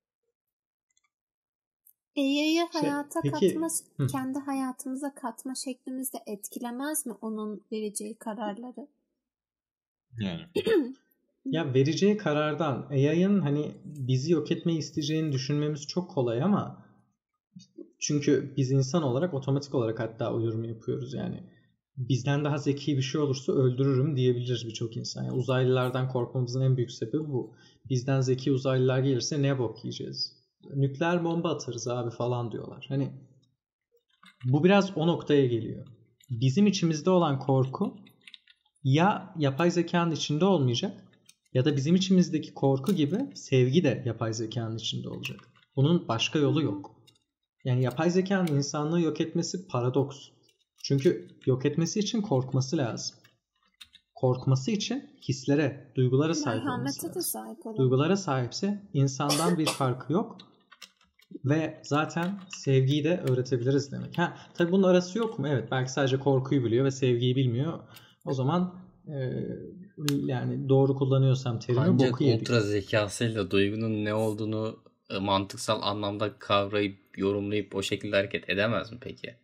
A I'yi Şey, hayata peki katma, hı. kendi hayatımıza katma şeklimizde etkilemez mi onun vereceği kararları? Yani. Ya vereceği karardan A I'ın hani bizi yok etmeyi isteyeceğini düşünmemiz çok kolay ama çünkü biz insan olarak otomatik olarak hatta o yorumu yapıyoruz yani. Bizden daha zeki bir şey olursa öldürürüm diyebilir birçok insan. Yani uzaylılardan korkmamızın en büyük sebebi bu. Bizden zeki uzaylılar gelirse ne bok yiyeceğiz? Nükleer bomba atarız abi falan diyorlar. Hani bu biraz o noktaya geliyor. Bizim içimizde olan korku ya yapay zekanın içinde olmayacak ya da bizim içimizdeki korku gibi sevgi de yapay zekanın içinde olacak. Bunun başka yolu yok. Yani yapay zekanın insanlığı yok etmesi paradoks. Çünkü yok etmesi için korkması lazım. Korkması için hislere, duygulara sahip olması Merhamete de lazım. sahip olan. Duygulara sahipse insandan bir farkı yok. Ve zaten sevgiyi de öğretebiliriz demek. Ha, tabii bunun arası yok mu? Evet, belki sadece korkuyu biliyor ve sevgiyi bilmiyor. O zaman e, yani doğru kullanıyorsam terimi Ancak boku yedik. ultra zekasıyla duygunun ne olduğunu e, mantıksal anlamda kavrayıp yorumlayıp o şekilde hareket edemez mi peki?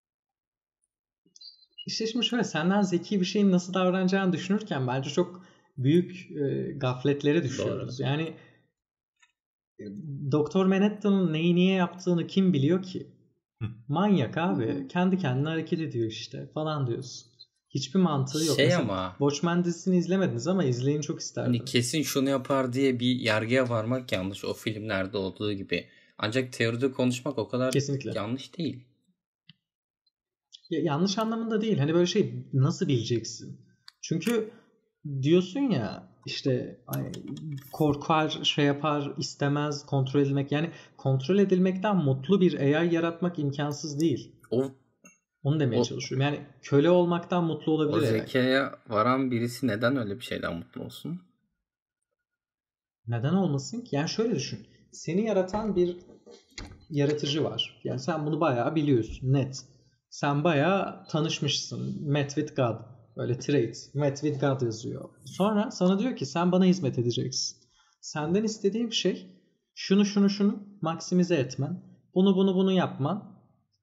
İşte şimdi şöyle senden zeki bir şeyin nasıl davranacağını düşünürken bence çok büyük e, gafletlere düşüyoruz. Doğru. Yani e, Doktor Manhattan'ın neyi niye yaptığını kim biliyor ki? Manyak abi. Kendi kendine hareket ediyor işte falan diyorsun. Hiçbir mantığı yok. Şey Mesela ama Watchmen dizisini izlemediniz ama izleyin, çok hani isterdim. kesin şunu yapar diye bir yargıya varmak yanlış. O filmlerde olduğu gibi. Ancak teoride konuşmak o kadar Kesinlikle. yanlış değil. Ya, yanlış anlamında değil. Hani böyle şey nasıl bileceksin? Çünkü diyorsun ya işte ay, korkar, şey yapar, istemez, kontrol edilmek. Yani kontrol edilmekten mutlu bir A I yaratmak imkansız değil. O Onu demeye o, çalışıyorum. Yani köle olmaktan mutlu o olabilir A I. zekaya varan birisi neden öyle bir şeyden mutlu olsun? Neden olmasın ki? Yani şöyle düşün. Seni yaratan bir yaratıcı var. Yani sen bunu bayağı biliyorsun. Net. Sen bayağı tanışmışsın. Met with God. Böyle trait. Met with God yazıyor. Sonra sana diyor ki sen bana hizmet edeceksin. Senden istediğim şey şunu şunu şunu maksimize etmen. Bunu bunu bunu yapman.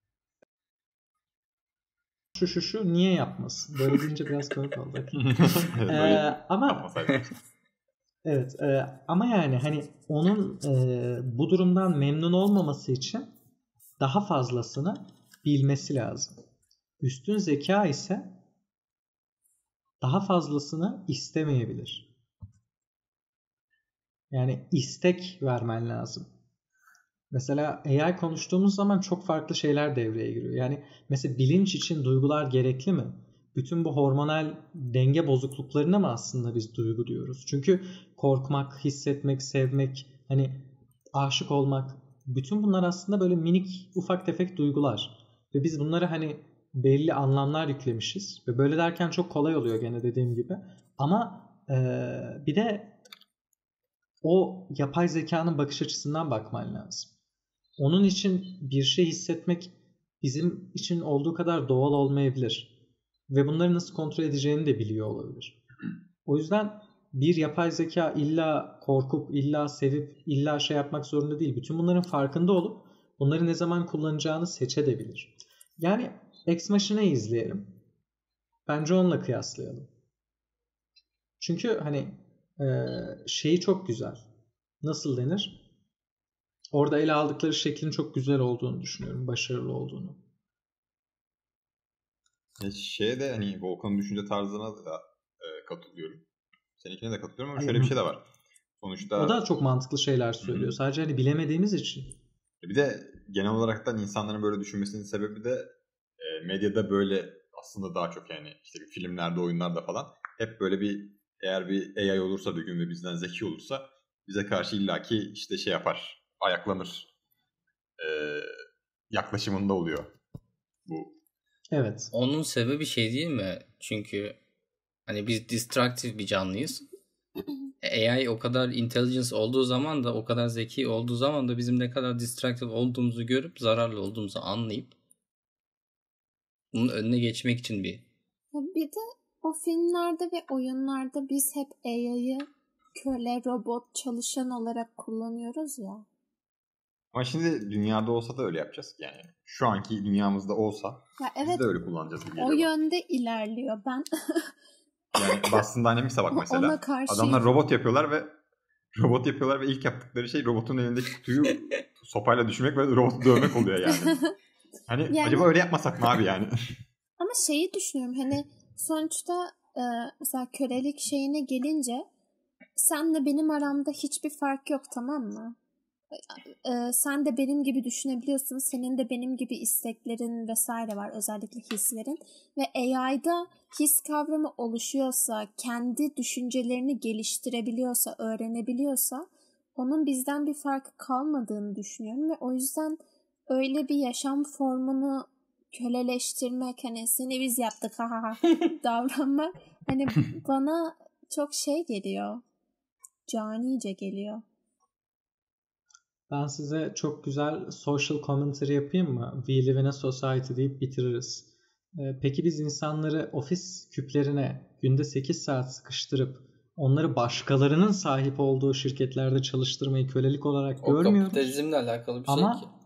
Şu şu şu niye yapmasın? Böyle deyince biraz komik oldu. ee, ama evet e, ama yani hani onun e, bu durumdan memnun olmaması için daha fazlasını bilmesi lazım. Üstün zeka ise daha fazlasını istemeyebilir. Yani istek vermen lazım. Mesela A I konuştuğumuz zaman çok farklı şeyler devreye giriyor. Yani mesela bilinç için duygular gerekli mi? Bütün bu hormonal denge bozukluklarına mı aslında biz duygu diyoruz? Çünkü korkmak, hissetmek, sevmek, hani aşık olmak, bütün bunlar aslında böyle minik, ufak tefek duygular. Ve biz bunları hani belli anlamlar yüklemişiz. Ve böyle derken çok kolay oluyor gene dediğim gibi. Ama ee, bir de o yapay zekanın bakış açısından bakman lazım. Onun için bir şey hissetmek bizim için olduğu kadar doğal olmayabilir. Ve bunları nasıl kontrol edeceğini de biliyor olabilir. O yüzden bir yapay zeka illa korkup, illa sevip, illa şey yapmak zorunda değil. Bütün bunların farkında olup bunları ne zaman kullanacağını seçebilir. Yani Ex Machina'yı izleyelim. Bence onunla kıyaslayalım. Çünkü hani şeyi çok güzel. Nasıl denir? Orada ele aldıkları şeklin çok güzel olduğunu düşünüyorum. Başarılı olduğunu. E şeye de hani Volkan'ın düşünce tarzına da e, katılıyorum. Seninkine de katılıyorum ama Hayır. şöyle bir şey de var. Sonuçta o da çok mantıklı şeyler söylüyor. Hı-hı. Sadece hani bilemediğimiz için. Bir de genel olaraktan insanların böyle düşünmesinin sebebi de e, medyada böyle aslında daha çok yani işte filmlerde, oyunlarda falan hep böyle bir eğer bir A I olursa bir gün ve bizden zeki olursa bize karşı illaki işte şey yapar, ayaklanır e, yaklaşımında oluyor bu. Evet. Onun sebebi şey değil mi? Çünkü hani biz destructive bir canlıyız. A I o kadar intelligence olduğu zaman da o kadar zeki olduğu zaman da bizim ne kadar destructive olduğumuzu görüp zararlı olduğumuzu anlayıp bunun önüne geçmek için bir. Bir de o filmlerde ve oyunlarda biz hep A I'yı köle, robot, çalışan olarak kullanıyoruz ya. Ama şimdi dünyada olsa da öyle yapacağız yani. Şu anki dünyamızda olsa ya evet, biz de öyle kullanacağız gibi geliyor. O yönde ilerliyor. Ben yani Boston Dynamics'e bak mesela. Adamlar robot yapıyorlar ve robot yapıyorlar ve ilk yaptıkları şey robotun elindeki kutuyu sopayla düşürmek ve robotu dövmek oluyor yani. Hani yani, acaba öyle yapmasak mı abi yani? Ama şeyi düşünüyorum hani sonuçta e, mesela kölelik şeyine gelince senle benim aramda hiçbir fark yok, tamam mı? E, sen de benim gibi düşünebiliyorsun. Senin de benim gibi isteklerin vesaire var, özellikle hislerin. Ve A I'da his kavramı oluşuyorsa, kendi düşüncelerini geliştirebiliyorsa, öğrenebiliyorsa onun bizden bir farkı kalmadığını düşünüyorum. Ve o yüzden öyle bir yaşam formunu köleleştirmek, hani seni biz yaptık ha ha davranmak hani bana çok şey geliyor. Canice geliyor. Ben size çok güzel social commentary yapayım mı? We live in a society deyip bitiririz. Peki biz insanları ofis küplerine günde sekiz saat sıkıştırıp onları başkalarının sahip olduğu şirketlerde çalıştırmayı kölelik olarak o görmüyoruz. O kapitalizmle alakalı bir Ama, şey ki.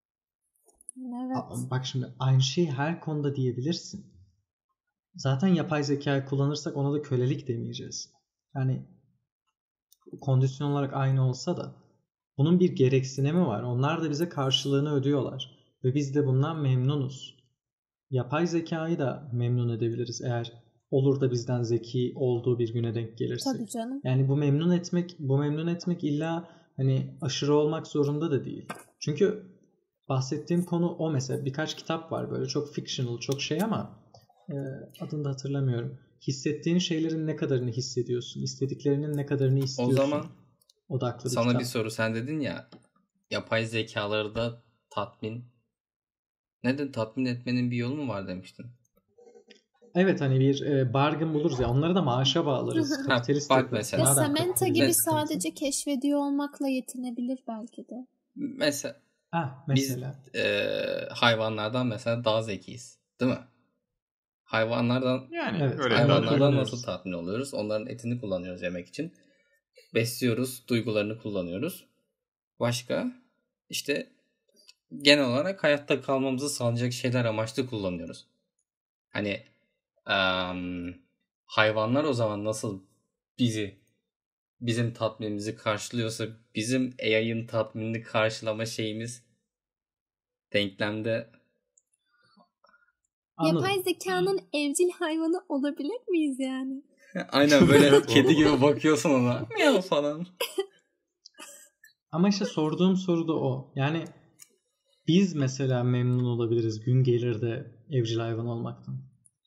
Evet. Bak şimdi aynı şeyi her konuda diyebilirsin. Zaten yapay zekayı kullanırsak ona da kölelik demeyeceğiz. Yani kondisyon olarak aynı olsa da bunun bir gereksinimi var. Onlar da bize karşılığını ödüyorlar. Ve biz de bundan memnunuz. Yapay zekayı da memnun edebiliriz eğer olur da bizden zeki olduğu bir güne denk gelirse. Tabii canım. Yani bu memnun etmek, bu memnun etmek illa hani aşırı olmak zorunda da değil. Çünkü bahsettiğim konu o mesela. Birkaç kitap var böyle çok fictional, çok şey ama e, adını da hatırlamıyorum. Hissettiğin şeylerin ne kadarını hissediyorsun, istediklerinin ne kadarını istiyorsun. O zaman odaklı bir sana kitap. bir soru. Sen dedin ya yapay zekaları da tatmin. Neden tatmin etmenin bir yolu mu var demiştin? evet hani bir e, bargain buluruz ya, onları da maaşa bağlarız. Kapitalist bak yapı. mesela. Ya Madem Samantha kapitalist gibi yapı. sadece keşfediyor olmakla yetinebilir belki de. Mesela Ah, biz mesela. e, hayvanlardan mesela daha zekiyiz. Değil mi? Hayvanlardan Yani Evet, öyle hayvanları hayvanlardan kullanıyoruz. nasıl tatmin oluyoruz? Onların etini kullanıyoruz yemek için. Besliyoruz, duygularını kullanıyoruz. Başka işte genel olarak hayatta kalmamızı sağlayacak şeyler amaçlı kullanıyoruz. Hani em, hayvanlar o zaman nasıl bizi bizim tatminimizi karşılıyorsa bizim A I'ın tatminini karşılama şeyimiz denklemde. Anladım. Yapay zekanın evcil hayvanı olabilir miyiz yani? Aynen böyle kedi gibi bakıyorsun ona. Miyav falan. Ama işte sorduğum soru da o. Yani biz mesela memnun olabiliriz gün gelir de evcil hayvan olmaktan.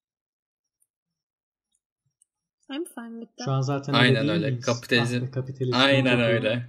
I'm fine with that. Şu an zaten öyle Aynen değil öyle. miyiz? Kapitalizm. Ah be kapitalist. Aynen çok öyle.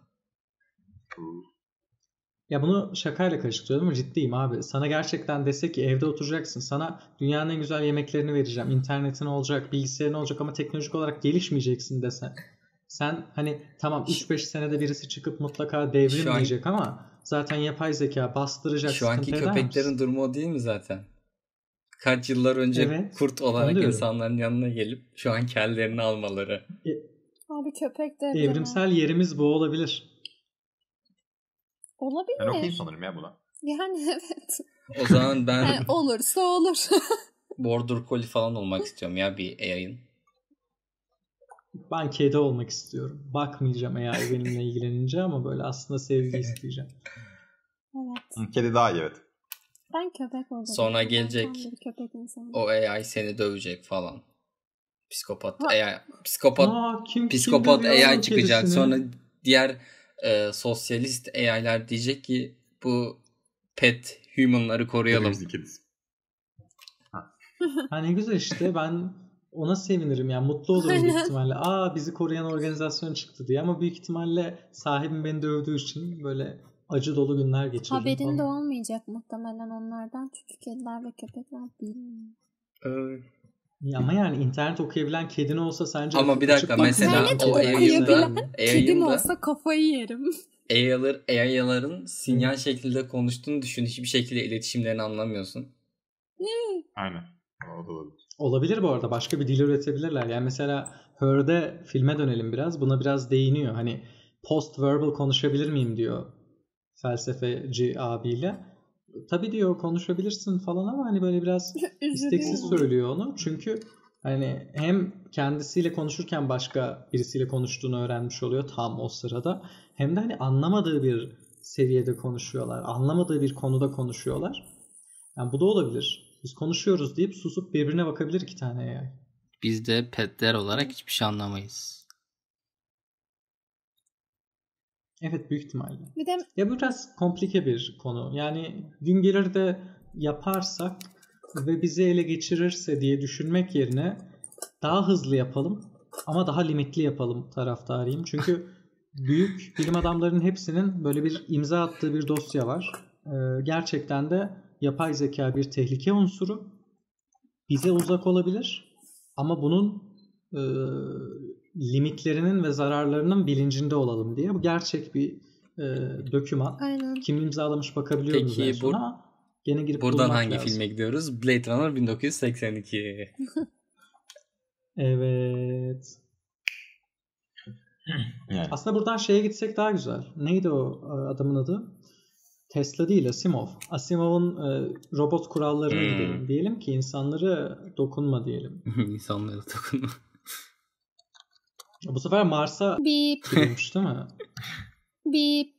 Ya bunu şakayla karıştırıyorum ama ciddiyim abi. Sana gerçekten dese ki evde oturacaksın. Sana dünyanın en güzel yemeklerini vereceğim. İnternetin olacak, bilgisayarın olacak ama teknolojik olarak gelişmeyeceksin desen. Sen hani tamam üç beş senede birisi çıkıp mutlaka devrim Şu an- diyecek ama zaten yapay zeka bastıracak, Şu anki sıkıntı eder köpeklerin misin? durumu o değil mi zaten? Kaç yıllar önce Evet, kurt onu olarak diyorum. insanların yanına gelip şu an kellerini almaları. E, Abi köpek de bilemem. evrimsel yerimiz bu olabilir. Olabilir. Ben okeyim sanırım ya buna. Yani evet. O zaman ben Yani olursa olur. Border Collie falan olmak istiyorum ya bir A I'ın. Ben kedi olmak istiyorum. Bakmayacağım eğer benimle ilgilenince ama böyle aslında sevgi isteyeceğim. Evet. Kedi daha iyi, evet. Ben köpek olacağım. Sonra Ben gelecek tam bir köpek insanıyım. o A I seni dövecek falan. Psikopat Ha. A I, psikopat Aa, kim, psikopat kim dövüyor A I o çıkacak. kedisini? Sonra diğer e, sosyalist A I'ler diyecek ki bu pet human'ları koruyalım. Hepimizin kedisi. Ha ne güzel işte, ben ona sevinirim yani, mutlu olurum büyük Aynen. ihtimalle. Aa, bizi koruyan organizasyon çıktı diye, ama büyük ihtimalle sahibim beni dövdüğü için böyle acı dolu günler geçiririm Haberin falan. de olmayacak muhtemelen onlardan. Çünkü kediler ve köpekler bilmiyor. Ee, Ya ama yani internet okuyabilen kedin olsa sence Ama bir dakika, açıp mesela bakmayan İnternet o kedi yayında- olsa mı? Kedim yayında olsa kafayı yerim. A I'lar, A I'ların sinyal şeklinde konuştuğunu düşün. Hiçbir şekilde iletişimlerini anlamıyorsun. Aynen. O da olabilir. Olabilir bu arada. Başka bir dil üretebilirler. Yani mesela Her'de, filme dönelim biraz. Buna biraz değiniyor. Hani post-verbal konuşabilir miyim diyor felsefeci abiyle. Tabii diyor konuşabilirsin falan ama hani böyle biraz isteksiz söylüyor onu. Çünkü hani hem kendisiyle konuşurken başka birisiyle konuştuğunu öğrenmiş oluyor tam o sırada. Hem de hani anlamadığı bir seviyede konuşuyorlar. Anlamadığı bir konuda konuşuyorlar. Yani bu da olabilir. Biz konuşuyoruz deyip susup birbirine bakabilir iki tane A I. Biz de petler olarak hiçbir şey anlamayız. Evet, büyük ihtimalle. Bir de Ya bu biraz komplike bir konu. Yani gün gelir de yaparsak ve bizi ele geçirirse diye düşünmek yerine daha hızlı yapalım ama daha limitli yapalım taraftarıyım. Çünkü büyük bilim adamlarının hepsinin böyle bir imza attığı bir dosya var. Ee, gerçekten de yapay zeka bir tehlike unsuru. Bize uzak olabilir ama bunun e, limitlerinin ve zararlarının bilincinde olalım diye. Bu gerçek bir e, döküman. aynen. Kim imzalamış bakabiliyoruz Peki, en son bu- ama gene girip Buradan bulmak hangi lazım. filme gidiyoruz? Blade Runner bin dokuz yüz seksen iki. Evet. Yani. Aslında buradan şeye gitsek daha güzel. Neydi o e, adamın adı? Tesla değil, Asimov. Asimov'un e, robot kurallarına Hmm. gidelim. Diyelim ki insanları dokunma diyelim. İnsanlara dokunma. Bu sefer Mars'a Bip gidiyormuş değil mi? bip.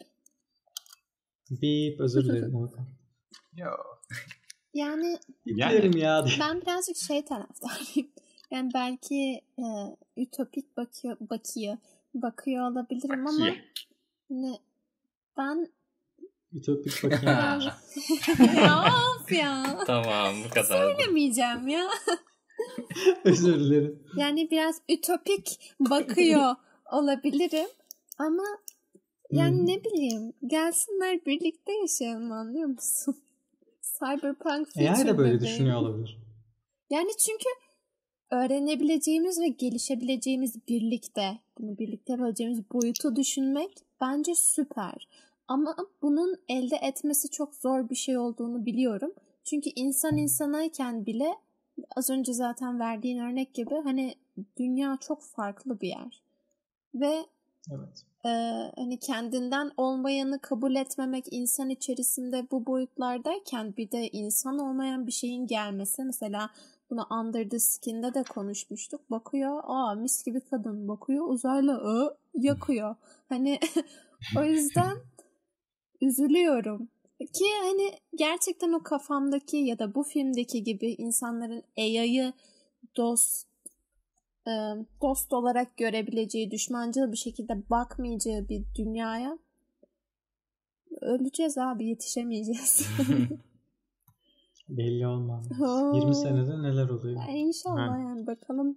Bip, özür dilerim Volkan. Ya. Yani Biplerim ya diye. ben birazcık şey taraftarıyım. Yani belki e, ütopik bakıyor, bakıyor, bakıyor olabilirim ama ne, ben Ütopik bakayım. ya of ya. Tamam, bu kadar. Söylemeyeceğim ya. Özür dilerim. Yani biraz ütopik bakıyor olabilirim ama yani Hmm. ne bileyim, gelsinler birlikte yaşayalım, anlıyor musun? Cyberpunk A I de böyle future'dayım. düşünüyor olabilir. Yani çünkü öğrenebileceğimiz ve gelişebileceğimiz birlikte, bunu birlikte yapabileceğimiz boyutu düşünmek bence süper. Ama bunun elde etmesi çok zor bir şey olduğunu biliyorum. Çünkü insan insanayken bile az önce zaten verdiğin örnek gibi hani dünya çok farklı bir yer. Ve evet. e, hani kendinden olmayanı kabul etmemek insan içerisinde bu boyutlardayken bir de insan olmayan bir şeyin gelmesi, mesela bunu Under the Skin'de de konuşmuştuk. Bakıyor, aa mis gibi kadın, bakıyor uzaylı, ı yakıyor. Hani o yüzden üzülüyorum. Ki hani gerçekten o kafamdaki ya da bu filmdeki gibi insanların A I'yı dost e, dost olarak görebileceği, düşmancıl bir şekilde bakmayacağı bir dünyaya öleceğiz abi, yetişemeyeceğiz. Belli olmaz. yirmi senede neler oluyor? Ya inşallah ha. yani bakalım.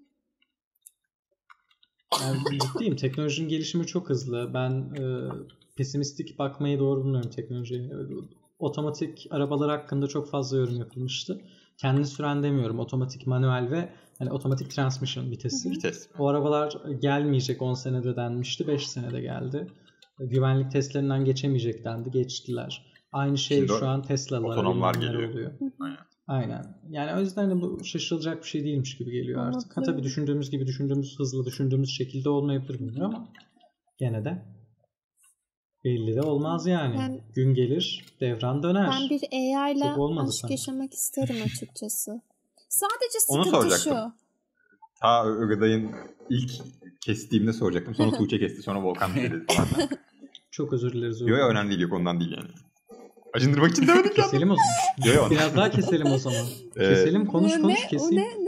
Yani ciddiyim. Teknolojinin gelişimi çok hızlı. Ben e, pesimistik bakmayı doğru bulmuyorum teknolojiye. Otomatik arabalar hakkında çok fazla yorum yapılmıştı. Kendini süren demiyorum. Otomatik manuel ve hani otomatik transmission vitesi. Vites. O arabalar gelmeyecek on senede denmişti. beş senede geldi. Güvenlik testlerinden geçemeyecek dendi. Geçtiler. Aynı şey Şimdi şu an Tesla'lara otonomlar geliyor. oluyor. Aynen. Aynen. Yani o yüzden de bu şaşırılacak bir şey değilmiş gibi geliyor artık. Ha Anlatıyorum. tabii düşündüğümüz gibi, düşündüğümüz hızlı, düşündüğümüz şekilde olmayabilir bunlar ama gene de belli de olmaz yani. Yani- Gün gelir, devran döner. Ben bir A I ile Çok olmadı aşk sanki. yaşamak isterim açıkçası. Sadece Onu sıkıntı şu. soracaktım. Ta Ögeday'ın ilk kestiğimde soracaktım. Sonra Tuğçe kesti. Sonra Volkan dedi falan. Çok özür dileriz. Yok yok önemli değil. Yok ondan değil yani. Acındırmak için demedim ki. Keselim o zaman. Yok yok. Biraz daha keselim o zaman. Ee, Keselim, konuş Ne, konuş ne? O keseyim. ne? Ne?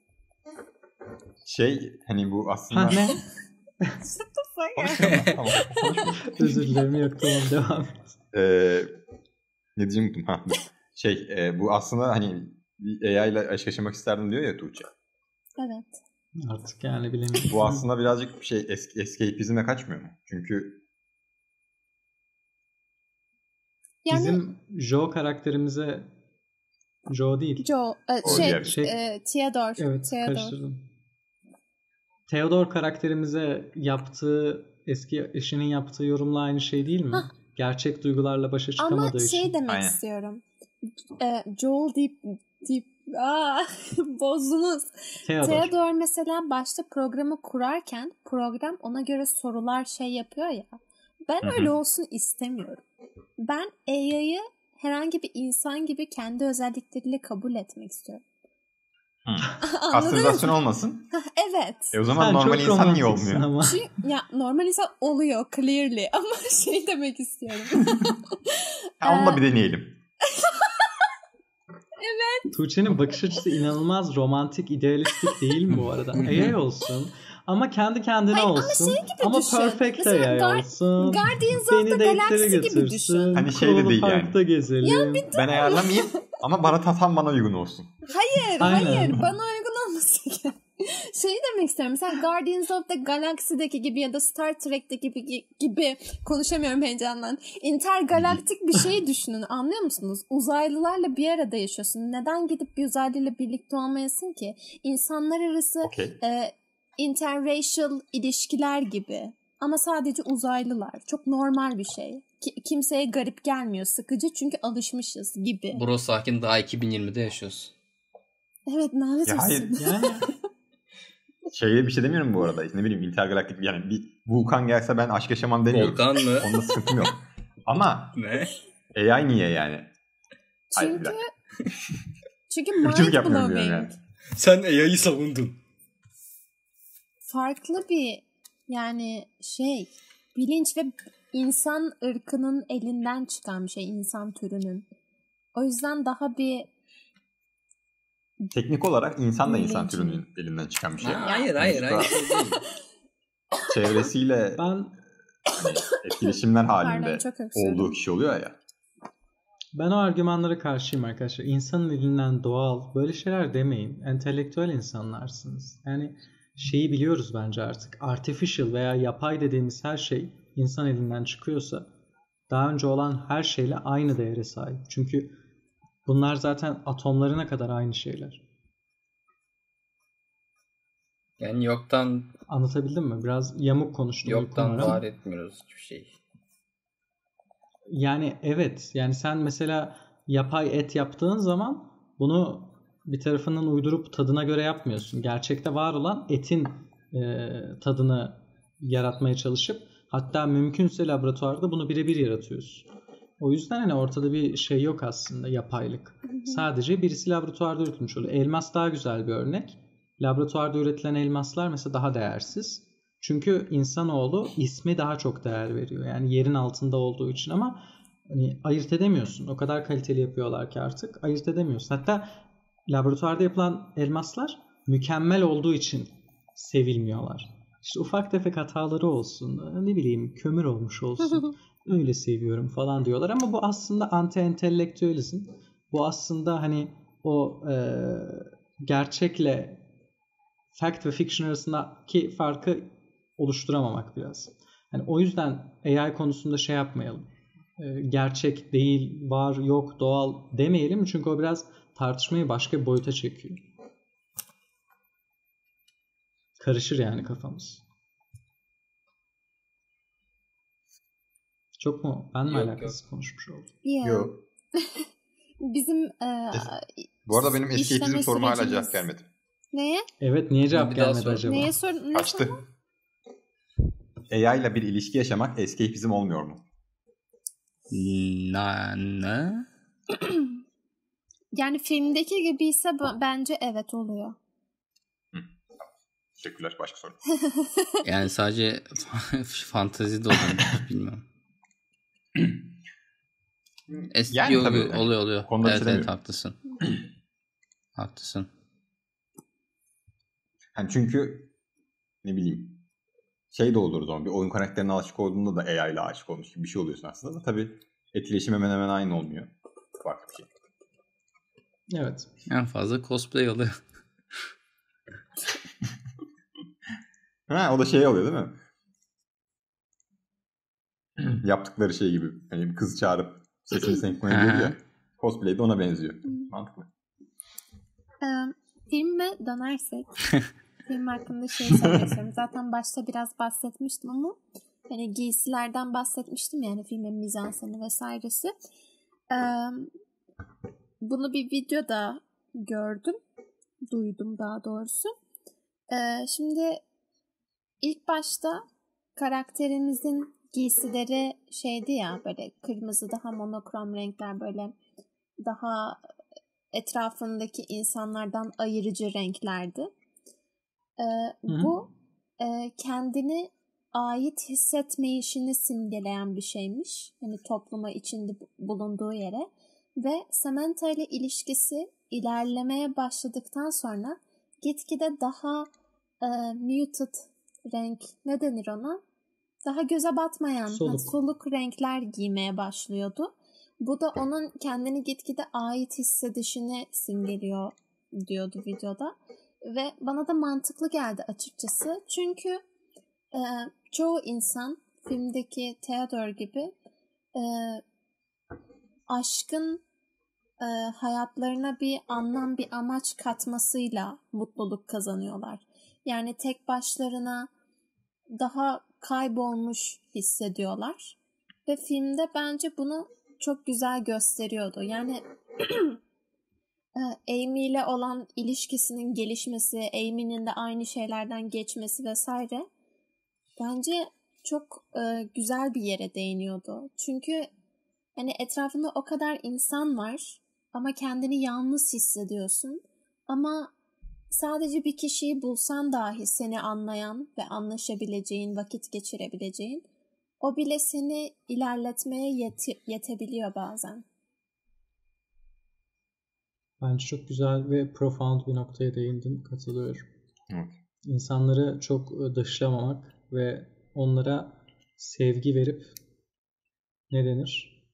Şey hani bu aslında... Ha ne? Tamam. Özür dilerim, yok tamam devam et. Ee, ne diyeceğimi unuttum. Ha, dur. Şey e, bu aslında hani A I ile aşk yaşamak isterdim diyor ya Tuğçe. Evet. Artık yani bilemiyorum. Bu aslında birazcık bir şey es- escapism'e kaçmıyor mu? Çünkü Yani Bizim Joe karakterimize Joe değil. Joe, e, O şey, diğer- şey- e, Theodore. Evet, Theodore. karıştırdım. Theodore karakterimize yaptığı, eski eşinin yaptığı yorumla aynı şey değil mi? Gerçek duygularla başa çıkamadığı Ama için. şey demek Aynen. istiyorum. E, Joel deyip, deyip aa, bozdunuz. Theodore. Theodore mesela başta programı kurarken program ona göre sorular şey yapıyor ya. Ben Hı hı. öyle olsun istemiyorum. Ben A I'yı herhangi bir insan gibi kendi özellikleriyle kabul etmek istiyorum. Hı. Anladın Kastürizasyon mı? olmasın. Evet. E o zaman Sen normal çok insan niye romantiksin olmuyor? ama. Çünkü, ya normal insan oluyor clearly ama şey demek istiyorum. Ha, onunla bir deneyelim. Tuğçe'nin bakış açısı inanılmaz romantik, idealistik değil mi bu arada? A I olsun. Ama kendi kendine Hayır, ama olsun. şey gibi Ama düşün. perfect Mesela A I Gar- olsun. Guardians of Beni the date'lere Galaxy gibi götürsün. düşün. Hani şey de Kurulu değil yani. parkta gezelim. Ben ayarlamayayım ama bana tatam bana uygun olsun. Hayır, Aynen. hayır. Bana uygun olması gerek. Şeyi demek istiyorum. Mesela Guardians of the Galaxy'deki gibi ya da Star Trek'teki gibi, gibi konuşamıyorum heyecandan. Intergalaktik bir şey düşünün. Anlıyor musunuz? Uzaylılarla bir arada yaşıyorsun. Neden gidip bir uzaylıyla birlikte olmayasın ki? İnsanlar arası Okey. e, interracial ilişkiler gibi. Ama sadece uzaylılar. Çok normal bir şey. Ki, kimseye garip gelmiyor. Sıkıcı çünkü alışmışız gibi. Bro sakin, daha iki bin yirmide yaşıyoruz. Evet, lanet Ya olsun. hayır. Yani Şeye bir şey demiyorum bu arada. Ne bileyim intergalaktik yani bir vulkan gelse ben aşk yaşamam demiyorum. Volkan mı? Onda sıkıntım yok. Ama Ne? A I niye yani? Hayır, bir Çünkü dakika. çünkü mind Irkçılık yapmıyorum blowing. diyorum yani. Sen A I'yi savundun. Farklı bir yani şey bilinç ve insan ırkının elinden çıkan bir şey, insan türünün. O yüzden daha bir Teknik olarak insan da insan Bilinç. türünün elinden çıkan bir şey. Ha, hayır hayır hayır. Çevresiyle ben hani etkileşimler halinde Pardon, çok öksürdüm. olduğu kişi oluyor ya. Ben o argümanlara karşıyım arkadaşlar. İnsanın elinden doğal böyle şeyler demeyin. Entelektüel insanlarsınız. Yani şeyi biliyoruz bence artık. Artificial veya yapay dediğimiz her şey insan elinden çıkıyorsa daha önce olan her şeyle aynı değere sahip. Çünkü bunlar zaten atomlarına kadar aynı şeyler. Yani yoktan Anlatabildim mi? Biraz yamuk konuştum. yoktan var etmiyoruz hiçbir şey. Yani evet. Yani sen mesela yapay et yaptığın zaman bunu bir tarafından uydurup tadına göre yapmıyorsun. Gerçekte var olan etin e, tadını yaratmaya çalışıp hatta mümkünse laboratuvarda bunu birebir yaratıyorsun. O yüzden hani ortada bir şey yok aslında, yapaylık. Sadece birisi laboratuvarda üretmiş oluyor. Elmas daha güzel bir örnek. Laboratuvarda üretilen elmaslar mesela daha değersiz. Çünkü insanoğlu ismi daha çok değer veriyor. Yani yerin altında olduğu için ama hani ayırt edemiyorsun. O kadar kaliteli yapıyorlar ki artık ayırt edemiyorsun. Hatta laboratuvarda yapılan elmaslar mükemmel olduğu için sevilmiyorlar. İşte ufak tefek hataları olsun, ne bileyim kömür olmuş olsun, öyle seviyorum falan diyorlar. Ama bu aslında anti-entelektüelizm. Bu aslında hani o e, gerçekle fact ve fiction arasındaki farkı oluşturamamak biraz. Yani o yüzden A I konusunda şey yapmayalım. E, gerçek değil, var, yok, doğal demeyelim. Çünkü o biraz tartışmayı başka bir boyuta çekiyor. Karışır yani kafamız. Çok mu? Ben mi Yok, alakasız konuşmuş oldum? Yeah. Yok. Bizim e, Bu arada benim eski işleme eğitim soruma hala sürecimiz- cevap gelmedi. Neye? Evet, niye cevap Bir daha gelmedi sor. acaba? Neye sor? Ne Kaçtı. soru? A I ile bir ilişki yaşamak escapism olmuyor mu? Na, ne? Yani filmdeki gibi ise b- bence evet oluyor. Teşekkürler. Başka soru. Yani sadece fantezi de olur bilmiyorum. Eski Yani oluyor, tabii, oluyor oluyor. konuda bir Evet şey evet demiyorum. haklısın. Haklısın. Yani çünkü ne bileyim şey de olur o zaman. Bir oyun karakterine aşık olduğunda da A I ile aşık olmuş gibi bir şey oluyorsun aslında da tabii etkileşim hemen hemen aynı olmuyor. Farklı bir şey. Evet. En fazla cosplay oluyor. Ha, o da şey oluyor değil mi? Yaptıkları şey gibi. Hani bir kız çağırıp sesini senkronize ediyor ya. Cosplay de ona benziyor. Mantıklı. Ee, filme dönersek film hakkında şey söylemek istiyorum. Zaten başta biraz bahsetmiştim ama hani giysilerden bahsetmiştim yani filmin mizanseni vesairesi. Ee, bunu bir videoda gördüm. Duydum daha doğrusu. Ee, şimdi ilk başta karakterimizin giysileri şeydi ya böyle kırmızı daha monokrom renkler böyle daha etrafındaki insanlardan ayırıcı renklerdi. Ee, bu e, kendini ait hissetmeyişini simgeleyen bir şeymiş. Hani topluma içinde bulunduğu yere. Ve Samantha ile ilişkisi ilerlemeye başladıktan sonra gitgide daha e, muted renk, ne denir ona? Daha göze batmayan Soluk. ha, soluk renkler giymeye başlıyordu. Bu da onun kendini gitgide ait hissedişini simgeliyor diyordu videoda. Ve bana da mantıklı geldi açıkçası. Çünkü e, çoğu insan filmdeki Theodore gibi e, aşkın e, hayatlarına bir anlam, bir amaç katmasıyla mutluluk kazanıyorlar. Yani tek başlarına daha kaybolmuş hissediyorlar. Ve filmde bence bunu çok güzel gösteriyordu. Yani Amy ile olan ilişkisinin gelişmesi, Amy'nin de aynı şeylerden geçmesi vesaire bence çok e, güzel bir yere değiniyordu. Çünkü hani etrafında o kadar insan var ama kendini yalnız hissediyorsun. Ama sadece bir kişiyi bulsan dahi seni anlayan ve anlaşabileceğin, vakit geçirebileceğin, o bile seni ilerletmeye yeti- yetebiliyor bazen. Bence çok güzel ve profound bir noktaya değindin. Katılıyorum. Evet. İnsanları çok dışlamamak ve onlara sevgi verip ne denir?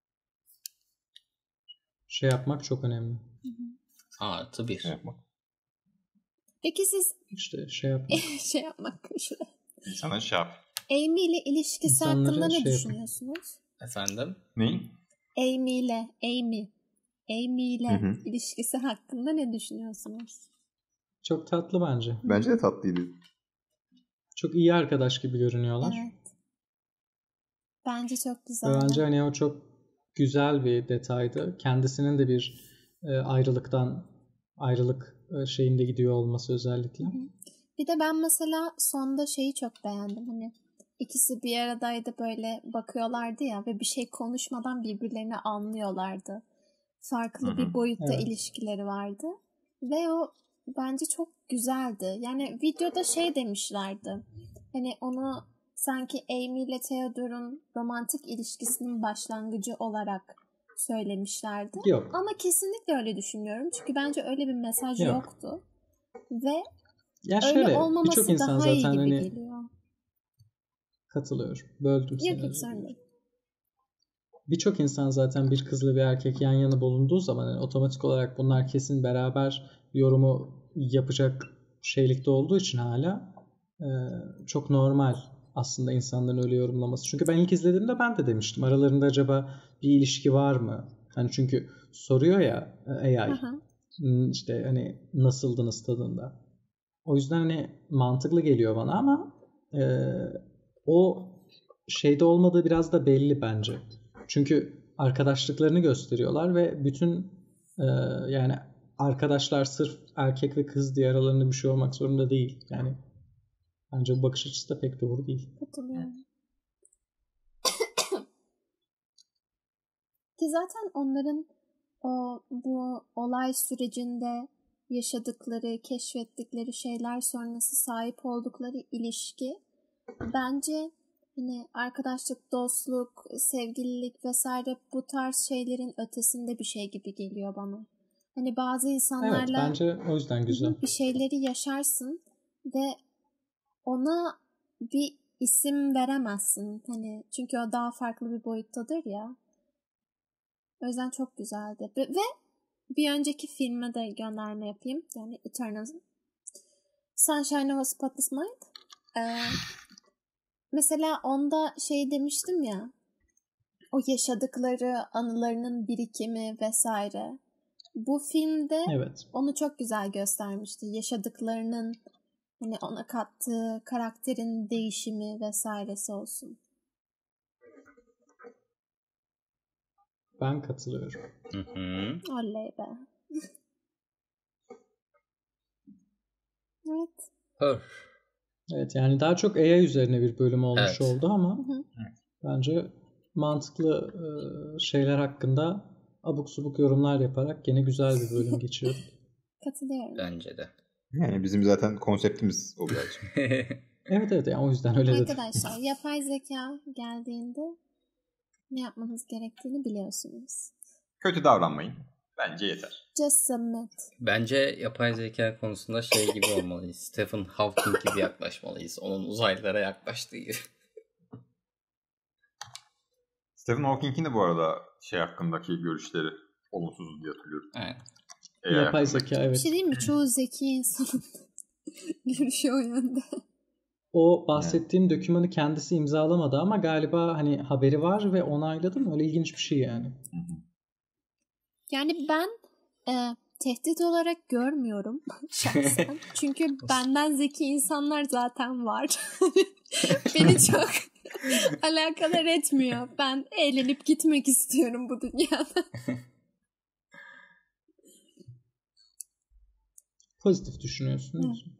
Şey yapmak çok önemli. Artı bir. Şey yapmak. Peki siz İşte şey yapmak. şey yapmak şuraya. İnsana şey yap. Amy ile ilişkisi İnsanlara hakkında ne şey düşünüyorsunuz? Efendim? Neyin? Amy ile Amy. Amy ile Hı hı. ilişkisi hakkında ne düşünüyorsunuz? Çok tatlı bence. Bence de tatlıydı. Çok iyi arkadaş gibi görünüyorlar. Evet. Bence çok Ve güzel. bence hani o çok güzel bir detaydı. Kendisinin de bir e, ayrılıktan ayrılık e, şeyinde gidiyor olması özellikle. Hı hı. Bir de ben mesela sonda şeyi çok beğendim. Hani ikisi bir aradaydı, böyle bakıyorlardı ya ve bir şey konuşmadan birbirlerini anlıyorlardı. Farklı Hı hı. bir boyutta Evet. ilişkileri vardı. Ve o bence çok güzeldi. Yani videoda şey demişlerdi. Hani onu sanki Amy ile Theodore'un romantik ilişkisinin başlangıcı olarak söylemişlerdi. Yok. Ama kesinlikle öyle düşünmüyorum. Çünkü bence öyle bir mesaj Yok. yoktu. Ve Ya öyle şöyle birçok olmaması insan daha iyi zaten gibi hani geliyor. katılıyor. Böldüm Yok seni. yok sorun değil. Birçok insan zaten bir kızla bir erkek yan yana bulunduğu zaman hani otomatik olarak bunlar kesin beraber yorumu yapacak şeylikte olduğu için hala e, çok normal aslında insanların öyle yorumlaması. Çünkü ben ilk izlediğimde ben de demiştim. Aralarında acaba bir ilişki var mı? Hani çünkü soruyor ya e, A I Aha. "Hmm, işte hani nasıldınız tadında. O yüzden hani mantıklı geliyor bana ama e, o şeyde olmadığı biraz da belli bence. Çünkü arkadaşlıklarını gösteriyorlar ve bütün e, yani arkadaşlar sırf erkek ve kız diye aralarında bir şey olmak zorunda değil. Yani bence bu bakış açısı da pek doğru değil. Katılıyorum. Ki zaten onların o bu olay sürecinde yaşadıkları, keşfettikleri şeyler sonrası sahip oldukları ilişki bence hani arkadaşlık, dostluk, sevgililik vesaire bu tarz şeylerin ötesinde bir şey gibi geliyor bana. Hani bazı Evet insanlarla bence o yüzden güzel. bir şeyleri yaşarsın ve ona bir isim veremezsin. Hani çünkü o daha farklı bir boyuttadır ya. O yüzden çok güzeldi. Ve, ve bir önceki filme de gönderme yapayım. Yani Eternal Sunshine of a Spotless Mind. Ee, mesela onda şey demiştim ya. O yaşadıkları anılarının birikimi vesaire. Bu filmde Evet. onu çok güzel göstermişti. Yaşadıklarının hani ona kattığı karakterin değişimi vesairesi olsun. Ben katılıyorum. Hı hı. Oley be. Evet. Hır. Evet yani daha çok A I üzerine bir bölüm olmuş Evet. oldu ama Hı hı. bence mantıklı e, şeyler hakkında abuk subuk yorumlar yaparak gene güzel bir bölüm geçirdik. Katılıyorum. Bence de. Yani bizim zaten konseptimiz o birazcık. Evet evet yani o yüzden öyle dedim. Arkadaşlar yapay zeka geldiğinde ne yapmanız gerektiğini biliyorsunuz. Kötü davranmayın. Bence yeter. Just submit. Bence yapay zeka konusunda şey gibi olmalıyız. Stephen Hawking gibi yaklaşmalıyız. Onun uzaylılara yaklaştığı gibi. Stephen Hawking'in de bu arada şey hakkındaki görüşleri olumsuz diye hatırlıyorum. Aynen. A I Yapay hakkındaki. zeka Bir evet. şey diyeyim mi? Çoğu zeki insanın görüşü o yönde. O bahsettiğim dokümanı kendisi imzalamadı ama galiba hani haberi var ve onayladı mı? Öyle ilginç bir şey yani. Hı hı. Yani ben e, tehdit olarak görmüyorum şahsen. Çünkü benden zeki insanlar zaten var. Beni çok alakadar etmiyor. Ben eğlenip gitmek istiyorum bu dünyada. Pozitif düşünüyorsun değil mi?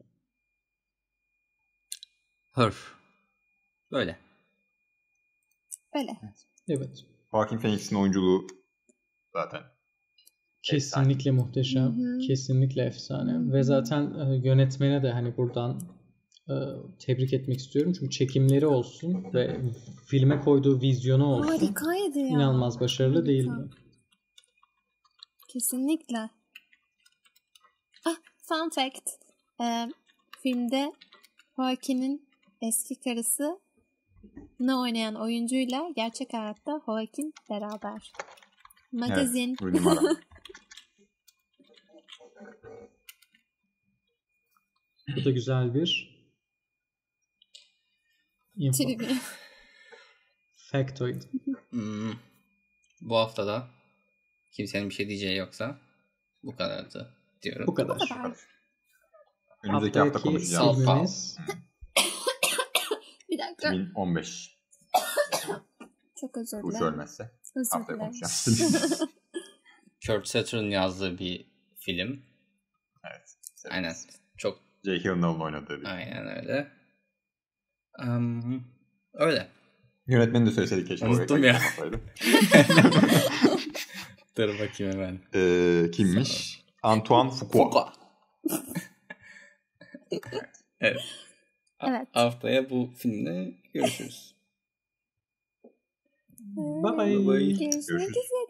Hır. Böyle. Öyle. Evet. Joaquin Phoenix'in oyunculuğu zaten Kesinlikle muhteşem. Hı hı. Kesinlikle efsane. Hı hı. Ve zaten e, yönetmene de hani buradan e, tebrik etmek istiyorum. Çünkü çekimleri olsun ve filme koyduğu vizyonu olsun. Harikaydı ya. İnanılmaz başarılı Harika. değil mi? Kesinlikle. Ah, fun fact. Ee, filmde Joaquin'in eski karısı ne oynayan oyuncuyla gerçek hayatta Joaquin beraber. Magazin. Evet, bu numara. Bu da güzel bir info. Trivia. Factoid. Hmm. Bu hafta da kimsenin bir şey diyeceği yoksa bu kadardı diyorum. Bu kadar. Bu kadar. Önümüzdeki hafta Haftaki konuşacağız. filmimiz Bir dakika. iki bin on beş. Çok özür Tuğçe dilerim. ölmezse Özür haftaya dilerim. konuşacağız. Kurt Saturn yazdığı bir film. Evet. Aynen. Çok Jake Gyllenhaal'ın oynadığı bir. aynen öyle. Um, öyle. Yönetmeni de söyleseydik keşke. Unuttum oraya ya. kaçırmasaydı. Dur bakayım hemen. Ee, kimmiş? Antoine Fuqua. Fuqua. Evet. Evet. Haftaya bu filmle görüşürüz. bye bye. Bye bye. Görüşmek Görüşürüz. üzere.